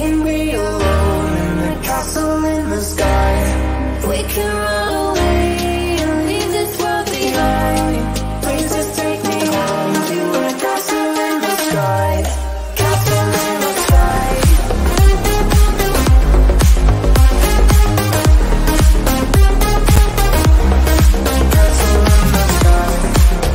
can be alone in a castle in the sky. We can run away and leave this world behind. Please just take me home to a castle in the sky. Castle in the sky. Castle in the sky.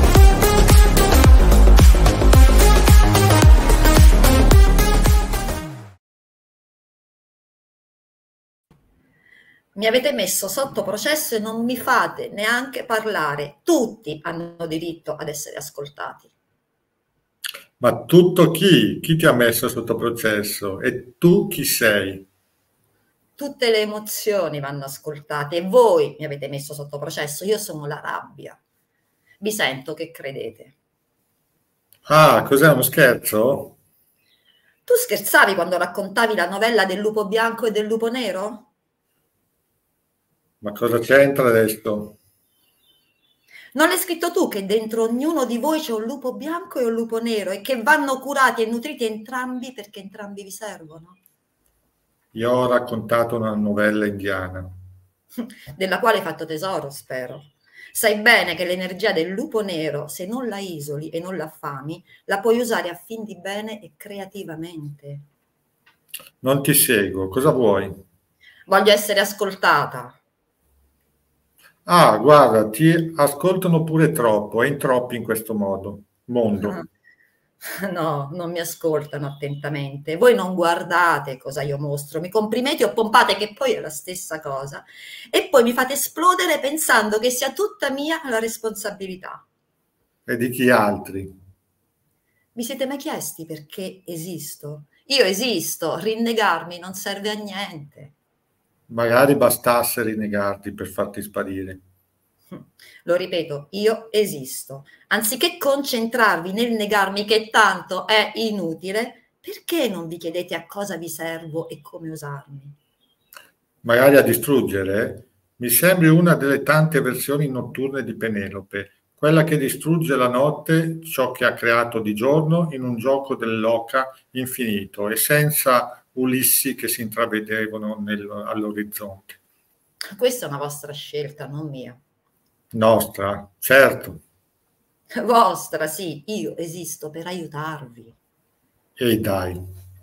Mi avete messo sotto processo e non mi fate neanche parlare. Tutti hanno diritto ad essere ascoltati. Ma tutto chi? Chi ti ha messo sotto processo? E tu chi sei? Tutte le emozioni vanno ascoltate e voi mi avete messo sotto processo. Io sono la rabbia. Vi sento che credete. Ah, cos'è uno scherzo? Tu scherzavi quando raccontavi la novella del lupo bianco e del lupo nero? Ma cosa c'entra adesso? Non l'hai scritto tu che dentro ognuno di voi c'è un lupo bianco e un lupo nero e che vanno curati e nutriti entrambi perché entrambi vi servono? Io ho raccontato una novella indiana. Della quale hai fatto tesoro, spero. Sai bene che l'energia del lupo nero, se non la isoli e non la affami, la puoi usare a fin di bene e creativamente. Non ti seguo, cosa vuoi? Voglio essere ascoltata. Ah, guarda, ti ascoltano pure troppo, e in troppi in questo mondo. No, non mi ascoltano attentamente. Voi non guardate cosa io mostro, mi comprimete o pompate, che poi è la stessa cosa, e poi mi fate esplodere pensando che sia tutta mia la responsabilità. E di chi altri? Vi siete mai chiesti perché esisto? Io esisto, rinnegarmi non serve a niente. Magari bastasse rinnegarti per farti sparire. Lo ripeto, io esisto. Anziché concentrarvi nel negarmi che tanto è inutile, perché non vi chiedete a cosa vi servo e come usarmi? Magari a distruggere? Mi sembri una delle tante versioni notturne di Penelope, quella che distrugge la notte ciò che ha creato di giorno in un gioco dell'oca infinito e senza Ulissi che si intravedevano all'orizzonte. Questa è una vostra scelta, non mia. Nostra, certo. Vostra, sì, io esisto per aiutarvi. E dai.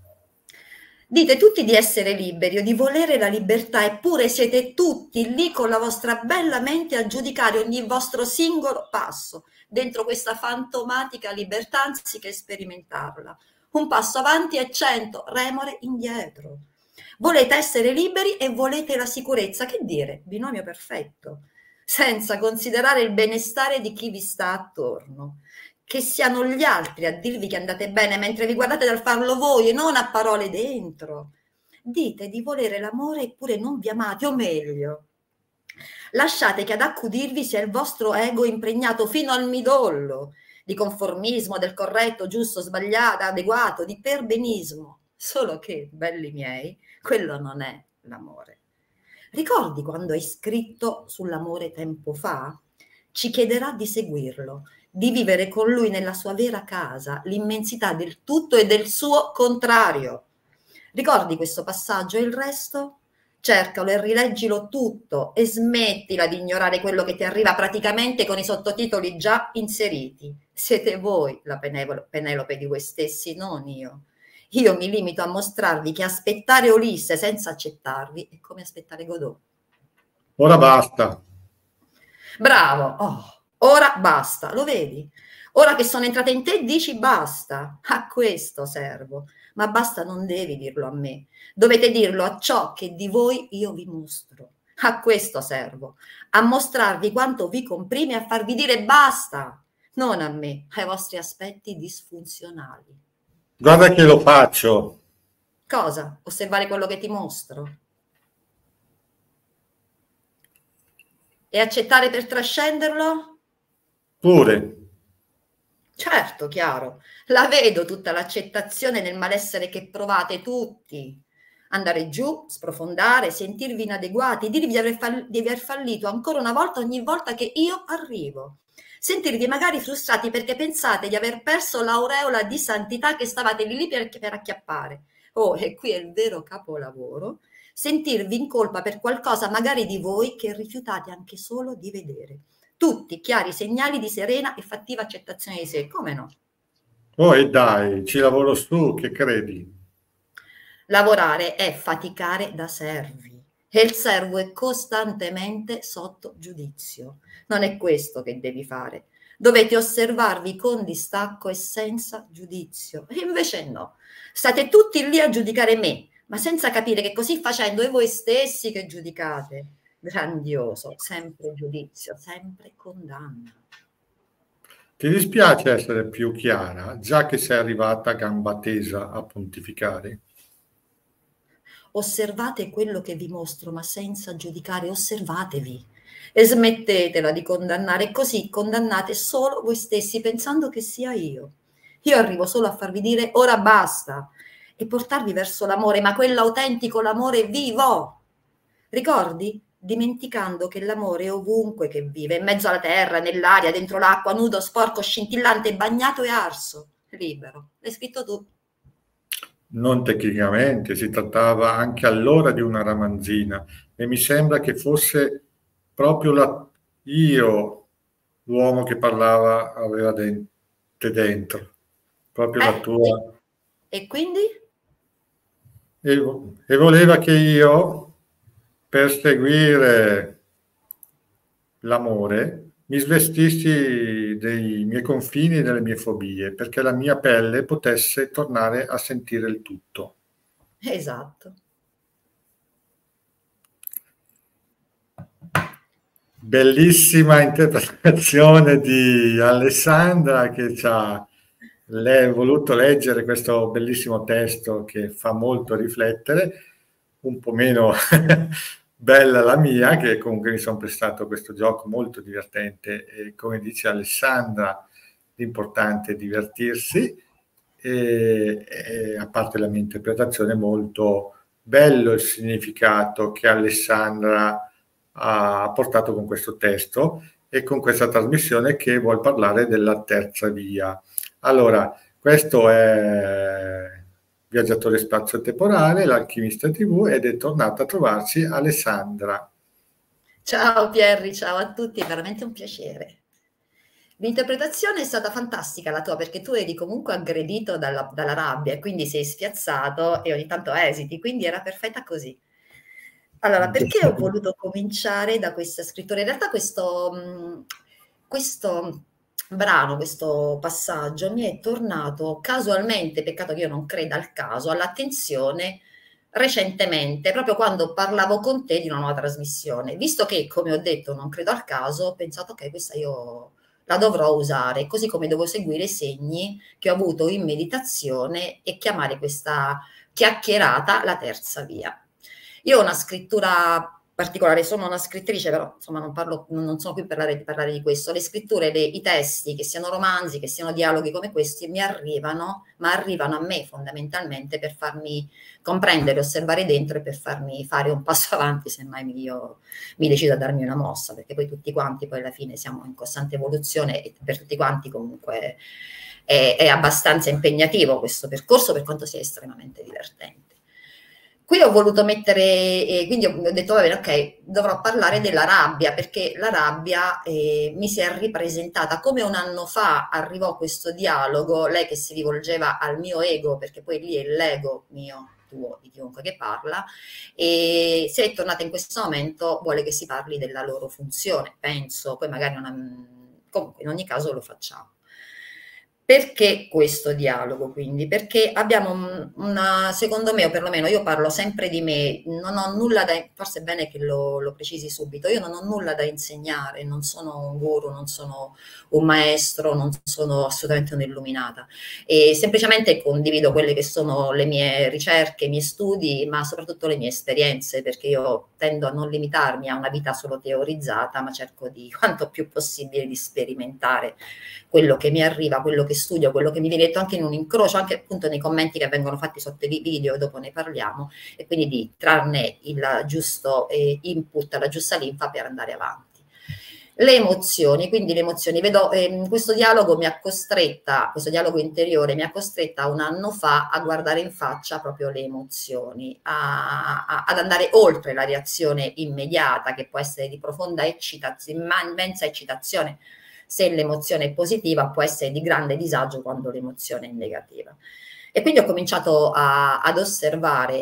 Dite tutti di essere liberi o di volere la libertà, eppure siete tutti lì con la vostra bella mente a giudicare ogni vostro singolo passo dentro questa fantomatica libertà anziché sperimentarla. Un passo avanti e 100 remore indietro. Volete essere liberi e volete la sicurezza, che dire, binomio perfetto, senza considerare il benestare di chi vi sta attorno. Che siano gli altri a dirvi che andate bene mentre vi guardate dal farlo voi e non a parole dentro. Dite di volere l'amore eppure non vi amate, o meglio, lasciate che ad accudirvi sia il vostro ego impregnato fino al midollo di conformismo, del corretto, giusto, sbagliato, adeguato, di perbenismo. Solo che, belli miei, quello non è l'amore. Ricordi quando hai scritto sull'amore tempo fa? Ci chiederà di seguirlo, di vivere con lui nella sua vera casa, l'immensità del tutto e del suo contrario. Ricordi questo passaggio e il resto? Cercalo e rileggilo tutto e smettila di ignorare quello che ti arriva praticamente con i sottotitoli già inseriti. Siete voi la Penelope di voi stessi, non io. Io mi limito a mostrarvi che aspettare Ulisse senza accettarvi è come aspettare Godot. Ora basta. Bravo, oh, ora basta, lo vedi? Ora che sono entrata in te dici basta, a questo servo, ma basta non devi dirlo a me, dovete dirlo a ciò che di voi io vi mostro, a questo servo, a mostrarvi quanto vi comprime, a farvi dire basta, non a me, ai vostri aspetti disfunzionali. Guarda che lo faccio. Cosa? Osservare quello che ti mostro? E accettare per trascenderlo? Pure. Certo, chiaro. La vedo tutta l'accettazione nel malessere che provate tutti. Andare giù, sprofondare, sentirvi inadeguati, dirvi di aver fallito ancora una volta ogni volta che io arrivo. Sentirvi magari frustrati perché pensate di aver perso l'aureola di santità che stavate lì per acchiappare. Oh, e qui è il vero capolavoro, sentirvi in colpa per qualcosa magari di voi che rifiutate anche solo di vedere. Tutti chiari segnali di serena e fattiva accettazione di sé, come no? Oh, e dai, ci lavoro su, che credi? Lavorare è faticare da servi e il servo è costantemente sotto giudizio. Non è questo che devi fare. Dovete osservarvi con distacco e senza giudizio. E invece no, state tutti lì a giudicare me, ma senza capire che così facendo è voi stessi che giudicate. Grandioso, sempre giudizio, sempre condanna. Ti dispiace essere più chiara, già che sei arrivata a gamba tesa a pontificare? Osservate quello che vi mostro, ma senza giudicare, osservatevi e smettetela di condannare, così condannate solo voi stessi pensando che sia io. Io arrivo solo a farvi dire ora basta e portarvi verso l'amore, ma quell'autentico, l'amore vivo. Ricordi? Dimenticando che l'amore è ovunque che vive, in mezzo alla terra, nell'aria, dentro l'acqua, nudo, sporco, scintillante, bagnato e arso, libero. L'hai scritto tu. Non tecnicamente, si trattava anche allora di una ramanzina e mi sembra che fosse proprio io, l'uomo che parlava, aveva dentro, proprio la tua... E quindi? E voleva che io, per seguire l'amore, mi svestissi dei miei confini e delle mie fobie, perché la mia pelle potesse tornare a sentire il tutto. Esatto. Bellissima interpretazione di Alessandra che ci ha voluto leggere questo bellissimo testo che fa molto riflettere, un po' meno bella la mia, che comunque mi sono prestato questo gioco molto divertente e come dice Alessandra l'importante è divertirsi e a parte la mia interpretazione molto bello il significato che Alessandra ha portato con questo testo e con questa trasmissione che vuol parlare della terza via. Allora, questo è Viaggiatore Spazio-Temporale, l'Alchimista TV ed è tornata a trovarci Alessandra. Ciao Pierri, ciao a tutti, è veramente un piacere. L'interpretazione è stata fantastica la tua perché tu eri comunque aggredito dalla rabbia e quindi sei spiazzato e ogni tanto esiti, quindi era perfetta così. Allora, perché ho voluto cominciare da questa scrittura? In realtà questo brano, questo passaggio mi è tornato casualmente, peccato che io non creda al caso, all'attenzione recentemente, proprio quando parlavo con te di una nuova trasmissione. Visto che, come ho detto, non credo al caso, ho pensato, ok, questa io la dovrò usare, così come devo seguire i segni che ho avuto in meditazione e chiamare questa chiacchierata la terza via. Io ho una scrittura particolare, sono una scrittrice, però insomma non sono qui per parlare di questo. Le scritture, i testi, che siano romanzi, che siano dialoghi come questi, mi arrivano, ma arrivano a me fondamentalmente per farmi comprendere, osservare dentro e per farmi fare un passo avanti se mai io mi decido a darmi una mossa, perché poi tutti quanti poi alla fine siamo in costante evoluzione e per tutti quanti comunque è abbastanza impegnativo questo percorso per quanto sia estremamente divertente. Qui ho voluto mettere, quindi ho detto, va bene, ok, dovrò parlare della rabbia, perché la rabbia mi si è ripresentata come un anno fa arrivò questo dialogo, lei che si rivolgeva al mio ego, perché poi lì è l'ego mio, tuo, di chiunque che parla, e se è tornata in questo momento vuole che si parli della loro funzione, penso, poi magari comunque in ogni caso lo facciamo. Perché questo dialogo quindi? Perché abbiamo secondo me, o perlomeno io parlo sempre di me, non ho nulla da, forse è bene che lo precisi subito, io non ho nulla da insegnare, non sono un guru, non sono un maestro, non sono assolutamente un'illuminata, e semplicemente condivido quelle che sono le mie ricerche, i miei studi, ma soprattutto le mie esperienze, perché io tendo a non limitarmi a una vita solo teorizzata, ma cerco di quanto più possibile di sperimentare quello che mi arriva, quello che studio, quello che mi viene detto anche in un incrocio, anche appunto nei commenti che vengono fatti sotto i video, dopo ne parliamo, e quindi di trarne il giusto input, la giusta linfa per andare avanti. Le emozioni, quindi le emozioni, vedo, questo dialogo mi ha costretta, questo dialogo interiore mi ha costretta un anno fa a guardare in faccia proprio le emozioni, ad andare oltre la reazione immediata che può essere di profonda eccitazione, immensa eccitazione se l'emozione è positiva, può essere di grande disagio quando l'emozione è negativa. E quindi ho cominciato ad osservare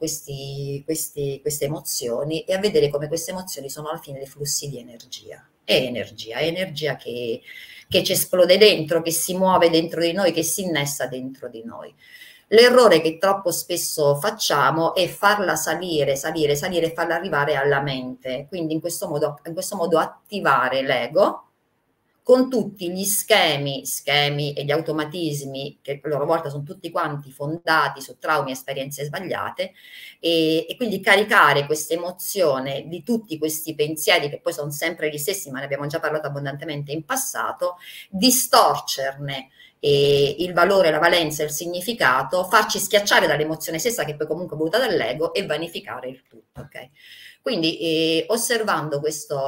queste emozioni e a vedere come queste emozioni sono alla fine dei flussi di energia. È energia che ci esplode dentro, che si muove dentro di noi, che si innesta dentro di noi. L'errore che troppo spesso facciamo è farla salire e farla arrivare alla mente. Quindi in questo modo attivare l'ego con tutti gli schemi e gli automatismi che a loro volta sono tutti quanti fondati su traumi e esperienze sbagliate, e quindi caricare questa emozione di tutti questi pensieri che poi sono sempre gli stessi, ma ne abbiamo già parlato abbondantemente in passato, distorcerne il valore, la valenza, il significato, farci schiacciare dall'emozione stessa che poi comunque è voluta dall'ego e vanificare il tutto, ok? Quindi osservando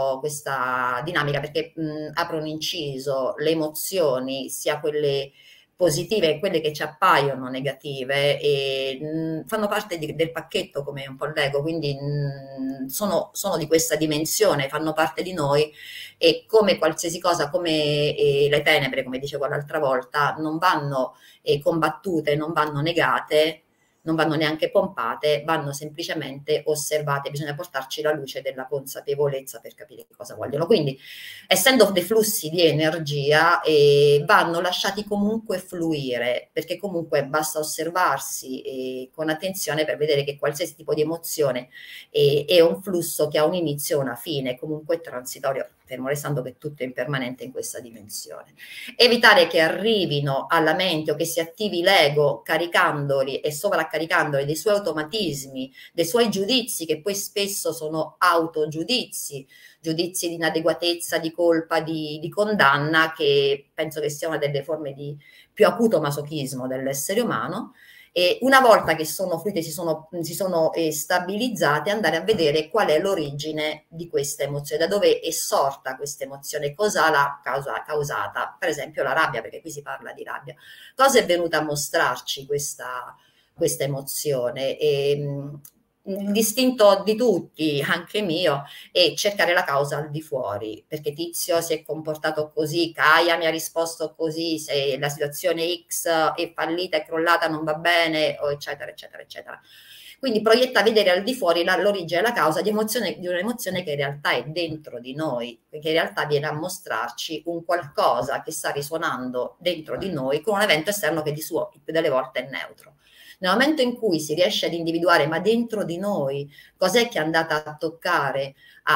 questa dinamica, perché apro un inciso, le emozioni, sia quelle positive che quelle che ci appaiono negative, fanno parte del pacchetto come un po' l'ego, quindi sono di questa dimensione, fanno parte di noi, e come qualsiasi cosa, come le tenebre, come dicevo l'altra volta, non vanno combattute, non vanno negate, non vanno neanche pompate, vanno semplicemente osservate, bisogna portarci la luce della consapevolezza per capire cosa vogliono. Quindi, essendo dei flussi di energia, vanno lasciati comunque fluire, perché comunque basta osservarsi con attenzione per vedere che qualsiasi tipo di emozione è un flusso che ha un inizio e una fine, comunque transitorio, fermo restando che tutto è impermanente in questa dimensione. Evitare che arrivino alla mente o che si attivi l'ego caricandoli e sovraccaricandoli dei suoi automatismi, dei suoi giudizi, che poi spesso sono autogiudizi, giudizi di inadeguatezza, di colpa, di condanna, che penso che sia una delle forme di più acuto masochismo dell'essere umano. E una volta che sono fluite, si sono stabilizzate, andare a vedere qual è l'origine di questa emozione, da dove è sorta questa emozione, cosa l'ha causata, per esempio la rabbia, perché qui si parla di rabbia, cosa è venuta a mostrarci questa emozione. Il distinto di tutti, anche mio, è cercare la causa al di fuori, perché Tizio si è comportato così, Caia mi ha risposto così, se la situazione X è fallita, è crollata, non va bene, eccetera, eccetera, eccetera. Quindi proietta a vedere al di fuori l'origine e la causa di un'emozione che in realtà è dentro di noi, che in realtà viene a mostrarci un qualcosa che sta risuonando dentro di noi con un evento esterno che di suo il più delle volte è neutro. Nel momento in cui si riesce ad individuare, ma dentro di noi, cos'è che è andata a toccare,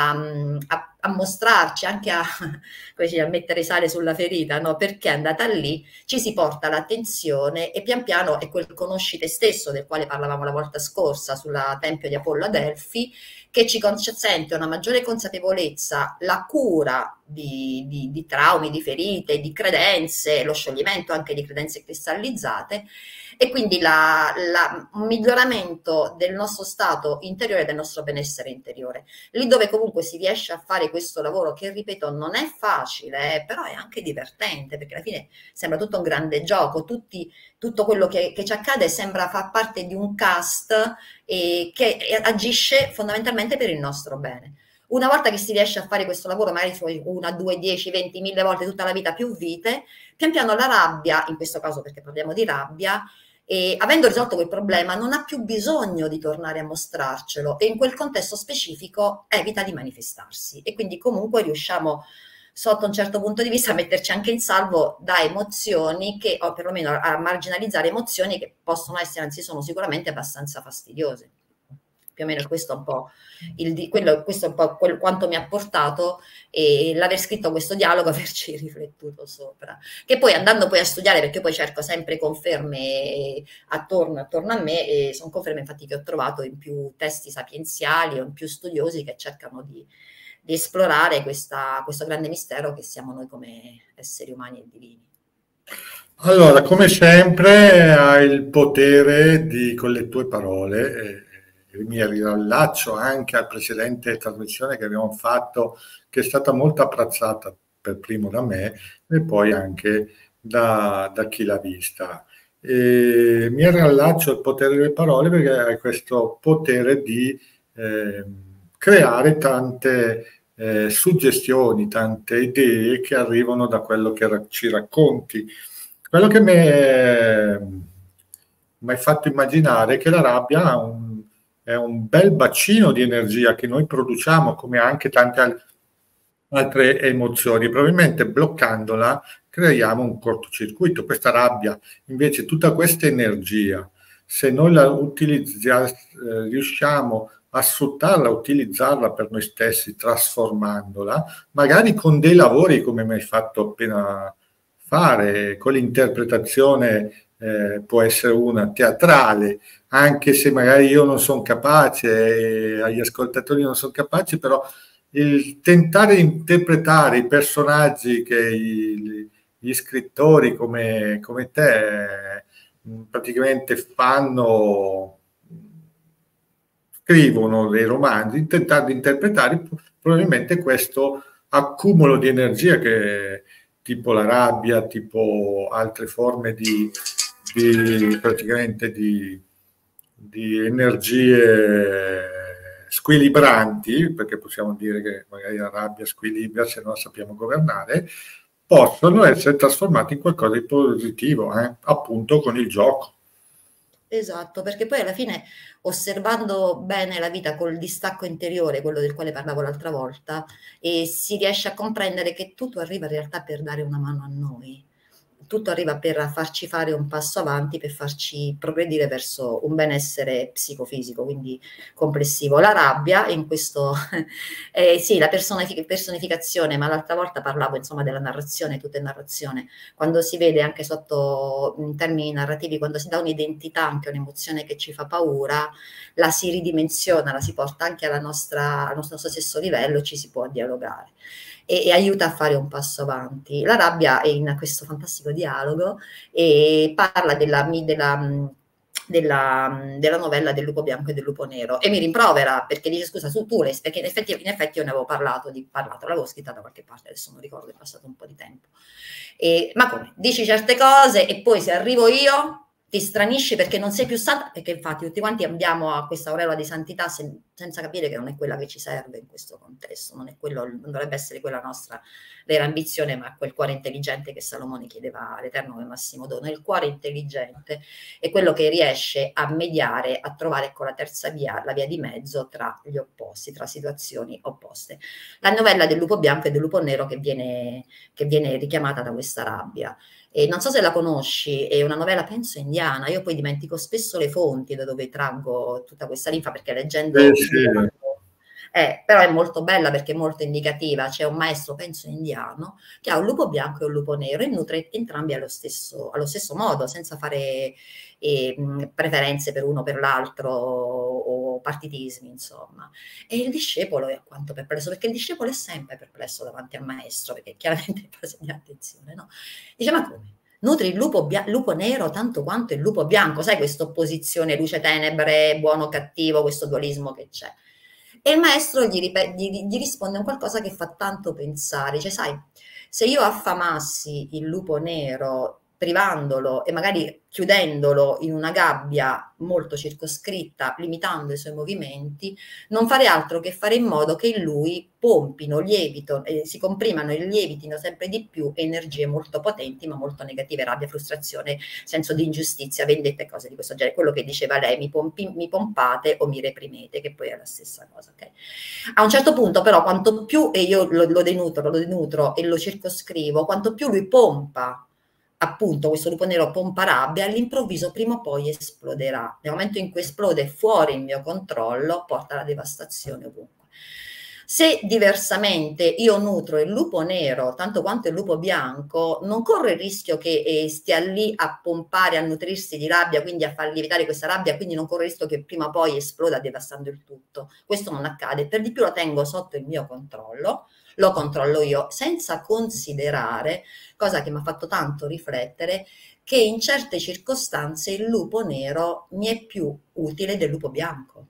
a mostrarci, anche a mettere sale sulla ferita, no? Perché è andata lì, ci si porta l'attenzione e pian piano è quel conosci te stesso del quale parlavamo la volta scorsa sulla Tempio di Apollo a Delfi, che ci consente una maggiore consapevolezza, la cura di traumi, di ferite, di credenze, lo scioglimento anche di credenze cristallizzate, e quindi un miglioramento del nostro stato interiore e del nostro benessere interiore. Lì dove comunque si riesce a fare questo lavoro, che ripeto non è facile, però è anche divertente, perché alla fine sembra tutto un grande gioco, tutto quello che ci accade sembra far parte di un cast che agisce fondamentalmente per il nostro bene. Una volta che si riesce a fare questo lavoro, magari 1, 2, 10, 20, 1000 volte tutta la vita, più vite, pian piano la rabbia, in questo caso perché parliamo di rabbia, e avendo risolto quel problema non ha più bisogno di tornare a mostrarcelo, e in quel contesto specifico evita di manifestarsi, e quindi comunque riusciamo sotto un certo punto di vista a metterci anche in salvo da emozioni che, o perlomeno a marginalizzare emozioni che possono essere, anzi sono sicuramente abbastanza fastidiose. Più o meno questo è un po' questo è un po' quanto mi ha portato l'aver scritto questo dialogo, averci riflettuto sopra, che poi andando poi a studiare, perché poi cerco sempre conferme attorno a me, e sono conferme infatti che ho trovato in più testi sapienziali o in più studiosi che cercano di esplorare questo grande mistero che siamo noi come esseri umani e divini. Allora, come sempre, hai il potere con le tue parole mi riallaccio anche alla precedente trasmissione che abbiamo fatto, che è stata molto apprezzata per primo da me e poi anche da chi l'ha vista. E mi riallaccio al potere delle parole perché hai questo potere di creare tante suggestioni, tante idee che arrivano da quello che ci racconti. Quello che mi hai fatto immaginare è che la rabbia è un bel bacino di energia che noi produciamo, come anche tante altre emozioni. Probabilmente bloccandola creiamo un cortocircuito. Questa rabbia, invece, tutta questa energia, se noi la riusciamo a sfruttarla, a utilizzarla per noi stessi, trasformandola, magari con dei lavori come mi hai fatto appena fare, con l'interpretazione può essere una teatrale, anche se magari io non sono capace, agli ascoltatori non sono capaci, però il tentare di interpretare i personaggi che gli scrittori come te praticamente scrivono dei romanzi, tentare di interpretare probabilmente questo accumulo di energia che tipo la rabbia, tipo altre forme praticamente di energie squilibranti, perché possiamo dire che magari la rabbia squilibra se non la sappiamo governare, possono essere trasformati in qualcosa di positivo, appunto con il gioco. Esatto, perché poi alla fine, osservando bene la vita col distacco interiore, quello del quale parlavo l'altra volta, si riesce a comprendere che tutto arriva in realtà per dare una mano a noi. Tutto arriva per farci fare un passo avanti, per farci progredire verso un benessere psicofisico, quindi complessivo. La rabbia, in questo, sì, la personificazione, ma l'altra volta parlavo insomma della narrazione, tutta è narrazione, quando si vede anche sotto in termini narrativi, quando si dà un'identità anche a un'emozione che ci fa paura, la si ridimensiona, la si porta anche al nostro stesso livello, ci si può dialogare. E aiuta a fare un passo avanti. La rabbia è in questo fantastico dialogo e parla della novella del lupo bianco e del lupo nero e mi rimprovera perché dice scusa perché in effetti io ne avevo parlato, l'avevo scritta da qualche parte, adesso non ricordo, è passato un po' di tempo. Ma come? Dici certe cose e poi se arrivo io ti stranisci perché non sei più santa, perché infatti tutti quanti andiamo a questa aureola di santità senza capire che non è quella che ci serve in questo contesto, non dovrebbe essere quella nostra vera ambizione, ma quel cuore intelligente che Salomone chiedeva all'Eterno come massimo dono. Il cuore intelligente è quello che riesce a mediare, a trovare con la terza via, la via di mezzo tra gli opposti, tra situazioni opposte. La novella del lupo bianco e del lupo nero che viene richiamata da questa rabbia. E non so se la conosci, è una novella penso indiana, io poi dimentico spesso le fonti da dove traggo tutta questa linfa perché leggendo però è molto bella perché è molto indicativa, c'è un maestro penso indiano che ha un lupo bianco e un lupo nero e nutre entrambi allo stesso modo senza fare preferenze per uno o per l'altro o partitismi insomma, e il discepolo è alquanto perplesso perché il discepolo è sempre perplesso davanti al maestro perché chiaramente è fase di attenzione, no? Dice ma come? Nutri il lupo nero tanto quanto il lupo bianco, sai questa opposizione luce-tenebre, buono-cattivo, questo dualismo che c'è. E il maestro gli risponde un qualcosa che fa tanto pensare, cioè sai, se io affamassi il lupo nero privandolo e magari chiudendolo in una gabbia molto circoscritta, limitando i suoi movimenti, non fare altro che fare in modo che in lui pompino, si comprimano e lievitino sempre di più energie molto potenti ma molto negative, rabbia, frustrazione, senso di ingiustizia, vendetta e cose di questo genere. Quello che diceva lei, mi pompate o mi reprimete, che poi è la stessa cosa. Okay? A un certo punto però quanto più, e io lo denutro e lo circoscrivo, quanto più lui pompa appunto questo lupo nero pompa rabbia, all'improvviso prima o poi esploderà. Nel momento in cui esplode fuori il mio controllo, porta alla devastazione ovunque. Se diversamente io nutro il lupo nero tanto quanto il lupo bianco, non corro il rischio che stia lì a pompare, a nutrirsi di rabbia, quindi a far lievitare questa rabbia, quindi non corro il rischio che prima o poi esploda devastando il tutto. Questo non accade, per di più lo tengo sotto il mio controllo, lo controllo io, senza considerare, cosa che mi ha fatto tanto riflettere, che in certe circostanze il lupo nero mi è più utile del lupo bianco.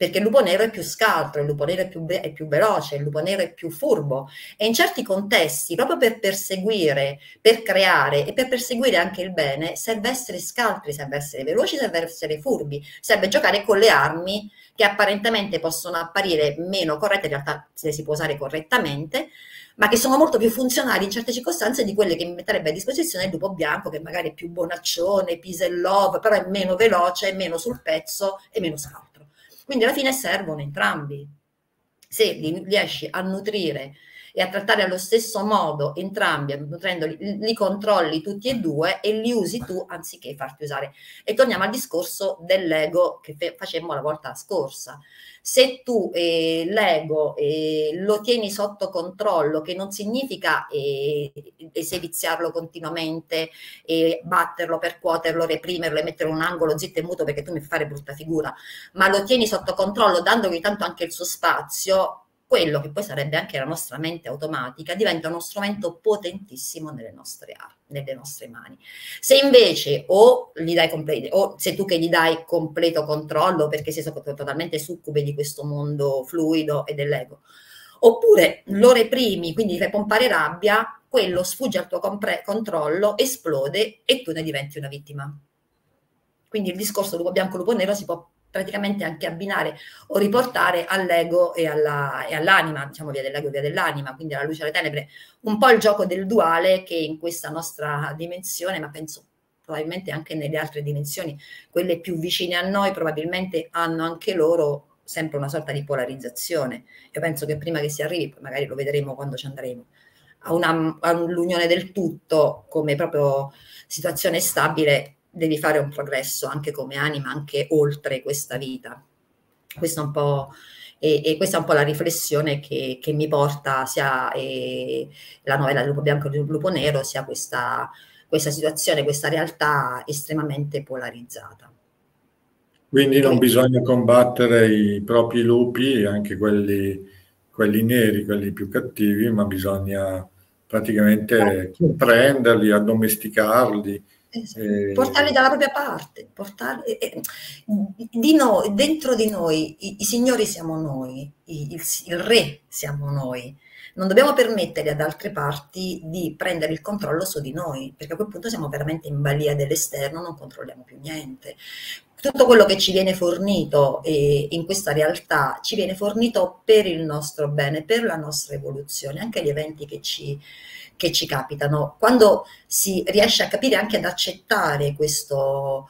perché il lupo nero è più scaltro, il lupo nero è più veloce, il lupo nero è più furbo, e in certi contesti, proprio per perseguire, per creare e per perseguire anche il bene, serve essere scaltri, serve essere veloci, serve essere furbi, serve giocare con le armi che apparentemente possono apparire meno corrette, in realtà se le si può usare correttamente, ma che sono molto più funzionali in certe circostanze di quelle che mi metterebbe a disposizione il lupo bianco, che magari è più bonaccione, peace and love, però è meno veloce, meno sul pezzo e meno scaltro. Quindi alla fine servono entrambi. Se li riesci a nutrire e a trattare allo stesso modo entrambi, nutrendoli, li controlli tutti e due e li usi tu anziché farti usare. E torniamo al discorso dell'ego che facemmo la volta scorsa. Se tu l'ego lo tieni sotto controllo, che non significa seviziarlo continuamente, batterlo, percuoterlo, reprimerlo e metterlo in un angolo zitto e muto perché tu mi fai fare brutta figura, ma lo tieni sotto controllo dandogli tanto anche il suo spazio, quello che poi sarebbe anche la nostra mente automatica diventa uno strumento potentissimo nelle nostre mani. Se invece o gli dai o sei tu che gli dai completo controllo perché sei totalmente succube di questo mondo fluido e dell'ego, oppure lo reprimi, quindi gli fai pompare rabbia, quello sfugge al tuo controllo, esplode e tu ne diventi una vittima. Quindi il discorso lupo bianco, lupo nero si può praticamente anche abbinare o riportare all'ego e all'anima, diciamo via dell'ego e via dell'anima, quindi alla luce e alle tenebre, un po' il gioco del duale che in questa nostra dimensione, ma penso probabilmente anche nelle altre dimensioni, quelle più vicine a noi, probabilmente hanno anche loro sempre una sorta di polarizzazione. Io penso che prima che si arrivi, magari lo vedremo quando ci andremo, all'unione del tutto come proprio situazione stabile, devi fare un progresso anche come anima, anche oltre questa vita. Questo è un po', e questa è un po' la riflessione che mi porta sia la novella del lupo bianco e del lupo nero, sia questa situazione, questa realtà estremamente polarizzata. Quindi non bisogna combattere i propri lupi, anche quelli neri, quelli più cattivi, ma bisogna praticamente comprenderli, addomesticarli. Portarli dalla propria parte, dentro di noi, i signori siamo noi, il re siamo noi. Non dobbiamo permettere ad altre parti di prendere il controllo su di noi, perché a quel punto siamo veramente in balia dell'esterno, non controlliamo più niente. Tutto quello che ci viene fornito in questa realtà ci viene fornito per il nostro bene, per la nostra evoluzione, anche gli eventi che ci capitano. Quando si riesce a capire, anche ad accettare questo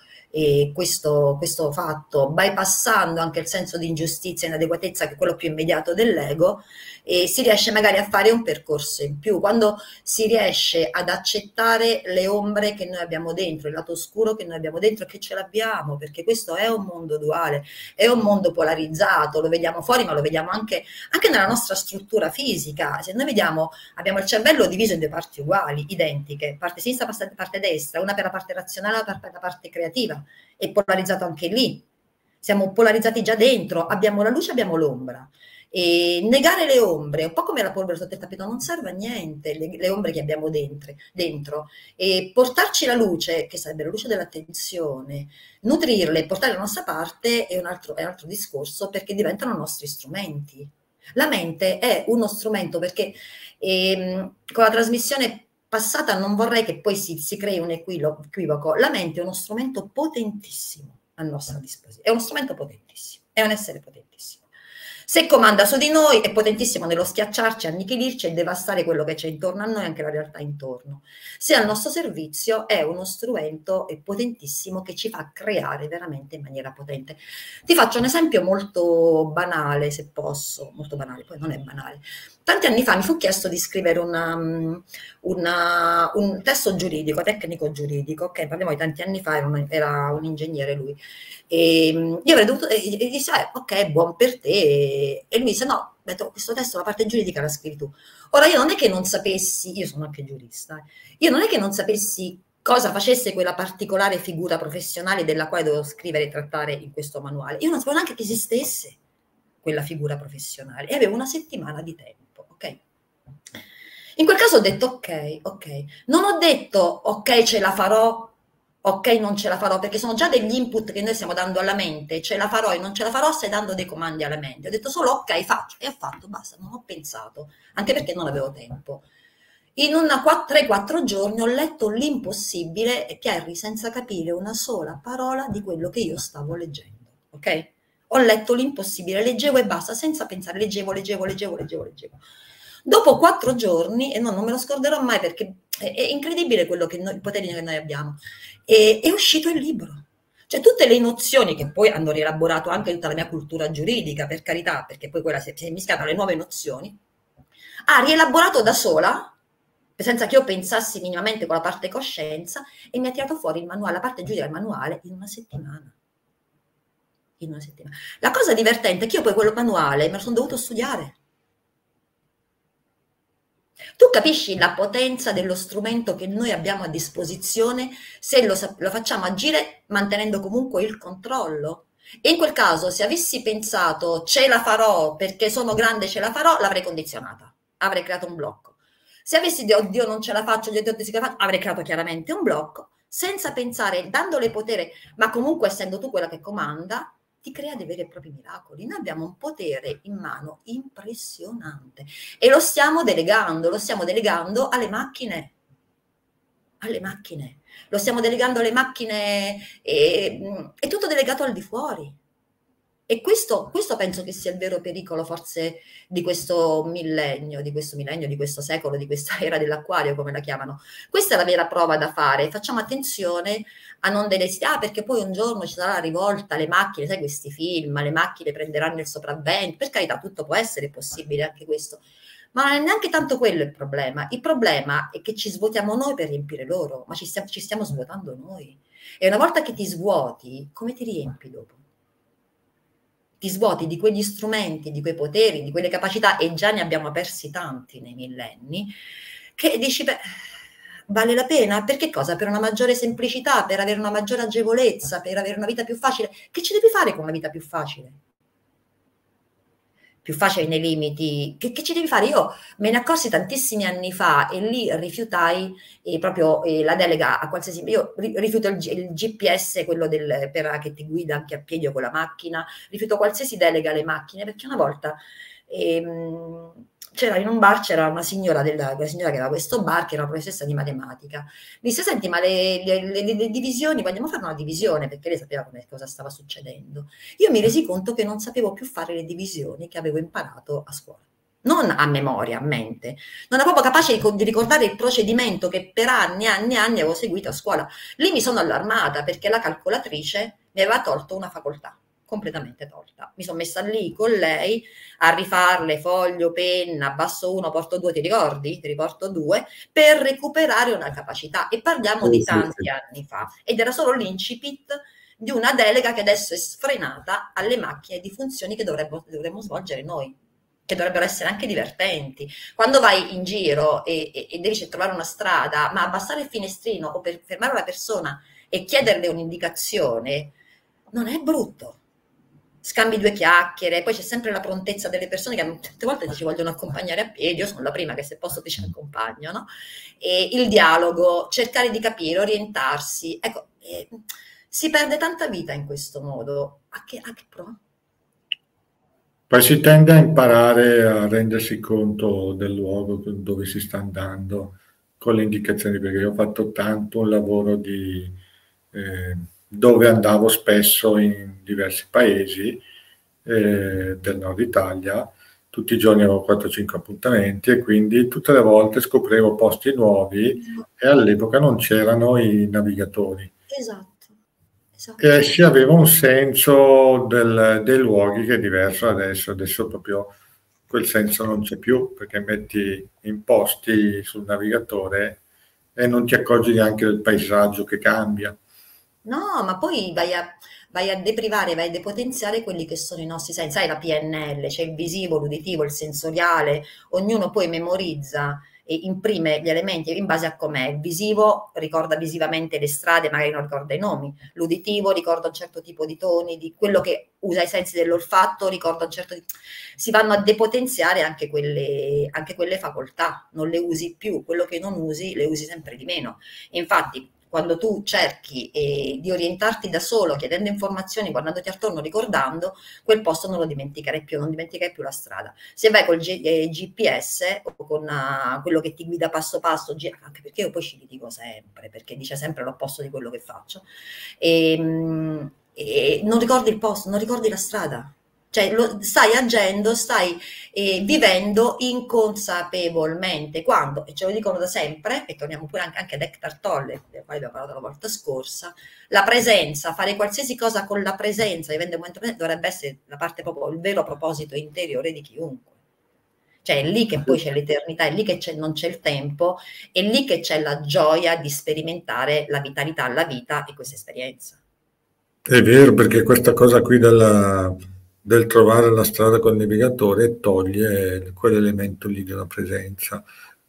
fatto, bypassando anche il senso di ingiustizia e inadeguatezza, che è quello più immediato dell'ego, si riesce magari a fare un percorso in più. Quando si riesce ad accettare le ombre che noi abbiamo dentro, il lato oscuro che noi abbiamo dentro, che ce l'abbiamo, perché questo è un mondo duale, è un mondo polarizzato, lo vediamo fuori ma lo vediamo anche nella nostra struttura fisica. Se noi vediamo, abbiamo il cervello diviso in due parti uguali, identiche, parte sinistra, parte destra, una per la parte razionale, una per la parte creativa, è polarizzato anche lì. Siamo polarizzati già dentro, abbiamo la luce, abbiamo l'ombra. E negare le ombre, un po' come la polvere sotto il tappeto, non serve a niente, le ombre che abbiamo dentro, e portarci la luce, che sarebbe la luce dell'attenzione, nutrirle e portarle alla nostra parte è un altro discorso, perché diventano nostri strumenti. La mente è uno strumento, perché con la trasmissione passata non vorrei che poi si crei un equivoco. La mente è uno strumento potentissimo a nostra disposizione, è uno strumento potentissimo, è un essere potentissimo. Se comanda su di noi è potentissimo nello schiacciarci, annichilirci e devastare quello che c'è intorno a noi, anche la realtà intorno. Se al nostro servizio è uno strumento potentissimo che ci fa creare veramente in maniera potente. Ti faccio un esempio molto banale, se posso, molto banale, poi non è banale. Tanti anni fa mi fu chiesto di scrivere un testo giuridico, tecnico giuridico, ok, parliamo di tanti anni fa, era un ingegnere lui. E io avrei dovuto, e disse, ok, buon per te. E lui disse, no, ho detto, questo testo, la parte giuridica la scrivi tu. Ora io non è che non sapessi, io sono anche giurista, io non è che non sapessi cosa facesse quella particolare figura professionale della quale dovevo scrivere e trattare in questo manuale. Io non sapevo neanche che esistesse quella figura professionale e avevo una settimana di tempo, ok? In quel caso ho detto ok, non ho detto ok, ce la farò ok, non ce la farò, perché sono già degli input che noi stiamo dando alla mente, ce la farò e non ce la farò, stai dando dei comandi alla mente. Ho detto solo ok, faccio, e ho fatto, basta, non ho pensato, anche perché non avevo tempo. In 3-4 giorni ho letto l'impossibile, e Pierri, senza capire una sola parola di quello che io stavo leggendo, ok? Ho letto l'impossibile, leggevo e basta, senza pensare, leggevo. Dopo 4 giorni, e non me lo scorderò mai perché è incredibile quello che noi, il potere che noi abbiamo, è uscito il libro. Cioè tutte le nozioni che poi hanno rielaborato anche tutta la mia cultura giuridica, per carità, perché poi quella si è mischiata alle nuove nozioni, ha rielaborato da sola, senza che io pensassi minimamente con la parte coscienza, e mi ha tirato fuori il manuale, la parte giuridica del manuale, in una settimana. In una settimana. La cosa divertente è che io poi quello manuale me lo sono dovuto studiare. Tu capisci la potenza dello strumento che noi abbiamo a disposizione se lo facciamo agire mantenendo comunque il controllo? E in quel caso, se avessi pensato ce la farò perché sono grande, ce la farò, l'avrei condizionata, avrei creato un blocco. Se avessi detto oddio non ce la faccio, avrei creato chiaramente un blocco, senza pensare, dandole potere, ma comunque essendo tu quella che comanda, ti crea dei veri e propri miracoli. Noi abbiamo un potere in mano impressionante e lo stiamo delegando alle macchine, lo stiamo delegando alle macchine, è tutto delegato al di fuori. E questo penso che sia il vero pericolo forse di questo millennio, di questo secolo, di questa era dell'acquario, come la chiamano. Questa è la vera prova da fare. Facciamo attenzione a non desiderare, perché poi un giorno ci sarà la rivolta, le macchine, sai questi film, le macchine prenderanno il sopravvento. Per carità, tutto può essere possibile anche questo. Ma non è neanche tanto quello il problema. Il problema è che ci svuotiamo noi per riempire loro, ma ci stiamo svuotando noi. E una volta che ti svuoti, come ti riempi dopo? Ti svuoti di quegli strumenti, di quei poteri, di quelle capacità, e già ne abbiamo persi tanti nei millenni, che dici, beh, vale la pena? Per che cosa? Per una maggiore semplicità, per avere una maggiore agevolezza, per avere una vita più facile? Che ci devi fare con una vita più facile? Più facile nei limiti, che ci devi fare? Io me ne accorsi tantissimi anni fa e lì rifiutai proprio la delega a qualsiasi, io rifiuto il GPS, quello che ti guida anche a piedi o con la macchina, rifiuto qualsiasi delega alle macchine, perché una volta c'era in un bar, c'era una signora, quella signora che aveva questo bar, che era una professoressa di matematica, mi disse, senti, ma le divisioni, vogliamo fare una divisione, perché lei sapeva cosa stava succedendo. Io mi resi conto che non sapevo più fare le divisioni che avevo imparato a scuola. Non a memoria, a mente. Non ero proprio capace di ricordare il procedimento che per anni avevo seguito a scuola. Lì mi sono allarmata perché la calcolatrice mi aveva tolto una facoltà, completamente tolta. Mi sono messa lì con lei a rifarle foglio, penna, basso 1, porto 2, ti ricordi? Ti riporto 2, per recuperare una capacità. E parliamo di tanti anni fa. Ed era solo l'incipit di una delega che adesso è sfrenata alle macchine di funzioni che dovremmo svolgere noi, che dovrebbero essere anche divertenti. Quando vai in giro e devi trovare una strada, ma abbassare il finestrino o per fermare una persona e chiederle un'indicazione non è brutto. Scambi 2 chiacchiere, poi c'è sempre la prontezza delle persone che tante volte ti ci vogliono accompagnare a piedi, io sono la prima che se posso ti ci accompagno, no? E il dialogo, cercare di capire, orientarsi, ecco, si perde tanta vita in questo modo. A che pro? Poi si tende a imparare a rendersi conto del luogo dove si sta andando con le indicazioni, perché io ho fatto tanto un lavoro dove andavo spesso in diversi paesi del nord Italia, tutti i giorni avevo 4-5 appuntamenti e quindi tutte le volte scoprivo posti nuovi e all'epoca non c'erano i navigatori. Esatto. E si aveva un senso dei luoghi che è diverso adesso proprio quel senso non c'è più, perché metti in posti sul navigatore e non ti accorgi neanche del paesaggio che cambia. No, ma poi vai a deprivare, vai a depotenziare quelli che sono i nostri sensi. Sai, la PNL, c'è il visivo, l'uditivo, il sensoriale, ognuno poi memorizza e imprime gli elementi in base a com'è. Il visivo ricorda visivamente le strade, magari non ricorda i nomi. L'uditivo ricorda un certo tipo di toni, di quello che usa i sensi dell'olfatto, ricorda un certo tipo. Si vanno a depotenziare anche quelle facoltà, non le usi più, quello che non usi le usi sempre di meno. Infatti, quando tu cerchi di orientarti da solo, chiedendo informazioni, guardandoti attorno, ricordando, quel posto non lo dimenticherai più, non dimenticherai più la strada. Se vai col GPS o con quello che ti guida passo passo, anche perché io poi ci dico sempre, perché dice sempre l'opposto di quello che faccio, e non ricordi il posto, non ricordi la strada. Cioè stai agendo, stai vivendo inconsapevolmente, quando, e ce lo dicono da sempre, e torniamo pure anche ad Eckhart Tolle, del quale abbiamo parlato la volta scorsa, la presenza, fare qualsiasi cosa con la presenza, vivendo il momento presente, dovrebbe essere la parte proprio, il vero proposito interiore di chiunque. Cioè è lì che poi c'è l'eternità, è lì che non c'è il tempo, è lì che c'è la gioia di sperimentare la vitalità, la vita e questa esperienza. È vero, perché questa cosa qui del trovare la strada col navigatore toglie quell'elemento lì della presenza.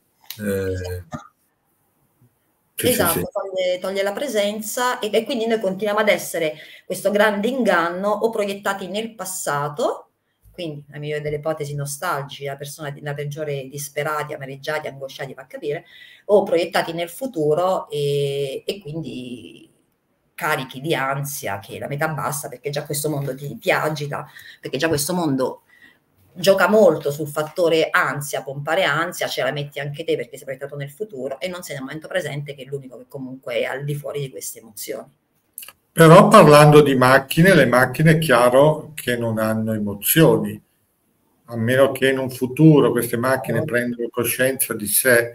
Sì, Esatto, sì. toglie la presenza e quindi noi continuiamo ad essere questo grande inganno o proiettati nel passato, quindi la migliore delle ipotesi nostalgici, la peggiore disperati, amareggiati, angosciati, fa capire, o proiettati nel futuro e quindi carichi di ansia che la metà basta perché già questo mondo ti agita, perché già questo mondo gioca molto sul fattore ansia, pompare ansia, ce la metti anche te perché sei proiettato nel futuro e non sei nel momento presente che è l'unico che comunque è al di fuori di queste emozioni. Però parlando di macchine, le macchine è chiaro che non hanno emozioni, a meno che in un futuro queste macchine prendano coscienza di sé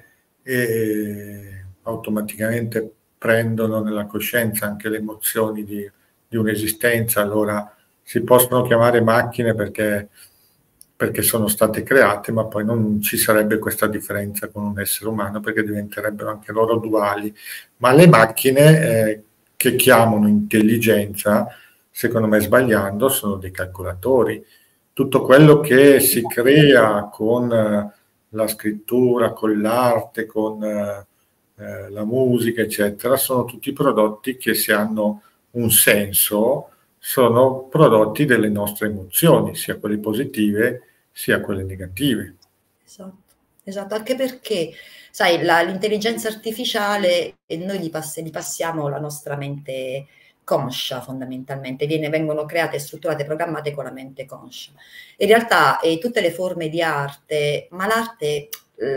e automaticamente prendono nella coscienza anche le emozioni di un'esistenza, allora si possono chiamare macchine perché sono state create, ma poi non ci sarebbe questa differenza con un essere umano perché diventerebbero anche loro duali. Ma le macchine che chiamano intelligenza, secondo me sbagliando, sono dei calcolatori. Tutto quello che si crea con la scrittura, con l'arte, con la musica, eccetera, sono tutti prodotti che se hanno un senso sono prodotti delle nostre emozioni, sia quelle positive sia quelle negative. Esatto, esatto, anche perché, sai, l'intelligenza artificiale, e noi gli passiamo la nostra mente conscia fondamentalmente, vengono create, strutturate, programmate con la mente conscia. In realtà tutte le forme di arte, ma l'arte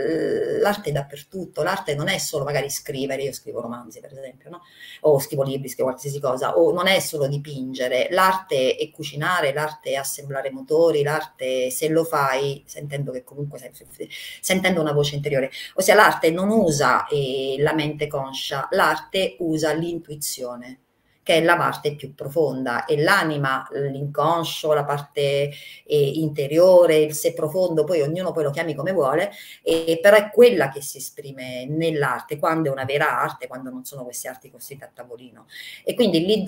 è dappertutto, l'arte non è solo magari scrivere, io scrivo romanzi per esempio, no? O scrivo libri, scrivo qualsiasi cosa, o non è solo dipingere, l'arte è cucinare, l'arte è assemblare motori, l'arte se lo fai sentendo che comunque sentendo una voce interiore, ossia l'arte non usa la mente conscia, l'arte usa l'intuizione, che è la parte più profonda, e l'anima, l'inconscio, la parte interiore, il sé profondo, poi ognuno poi lo chiami come vuole, però è quella che si esprime nell'arte, quando è una vera arte, quando non sono queste arti costruite a tavolino. E quindi lì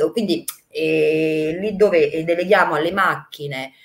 dove deleghiamo alle macchine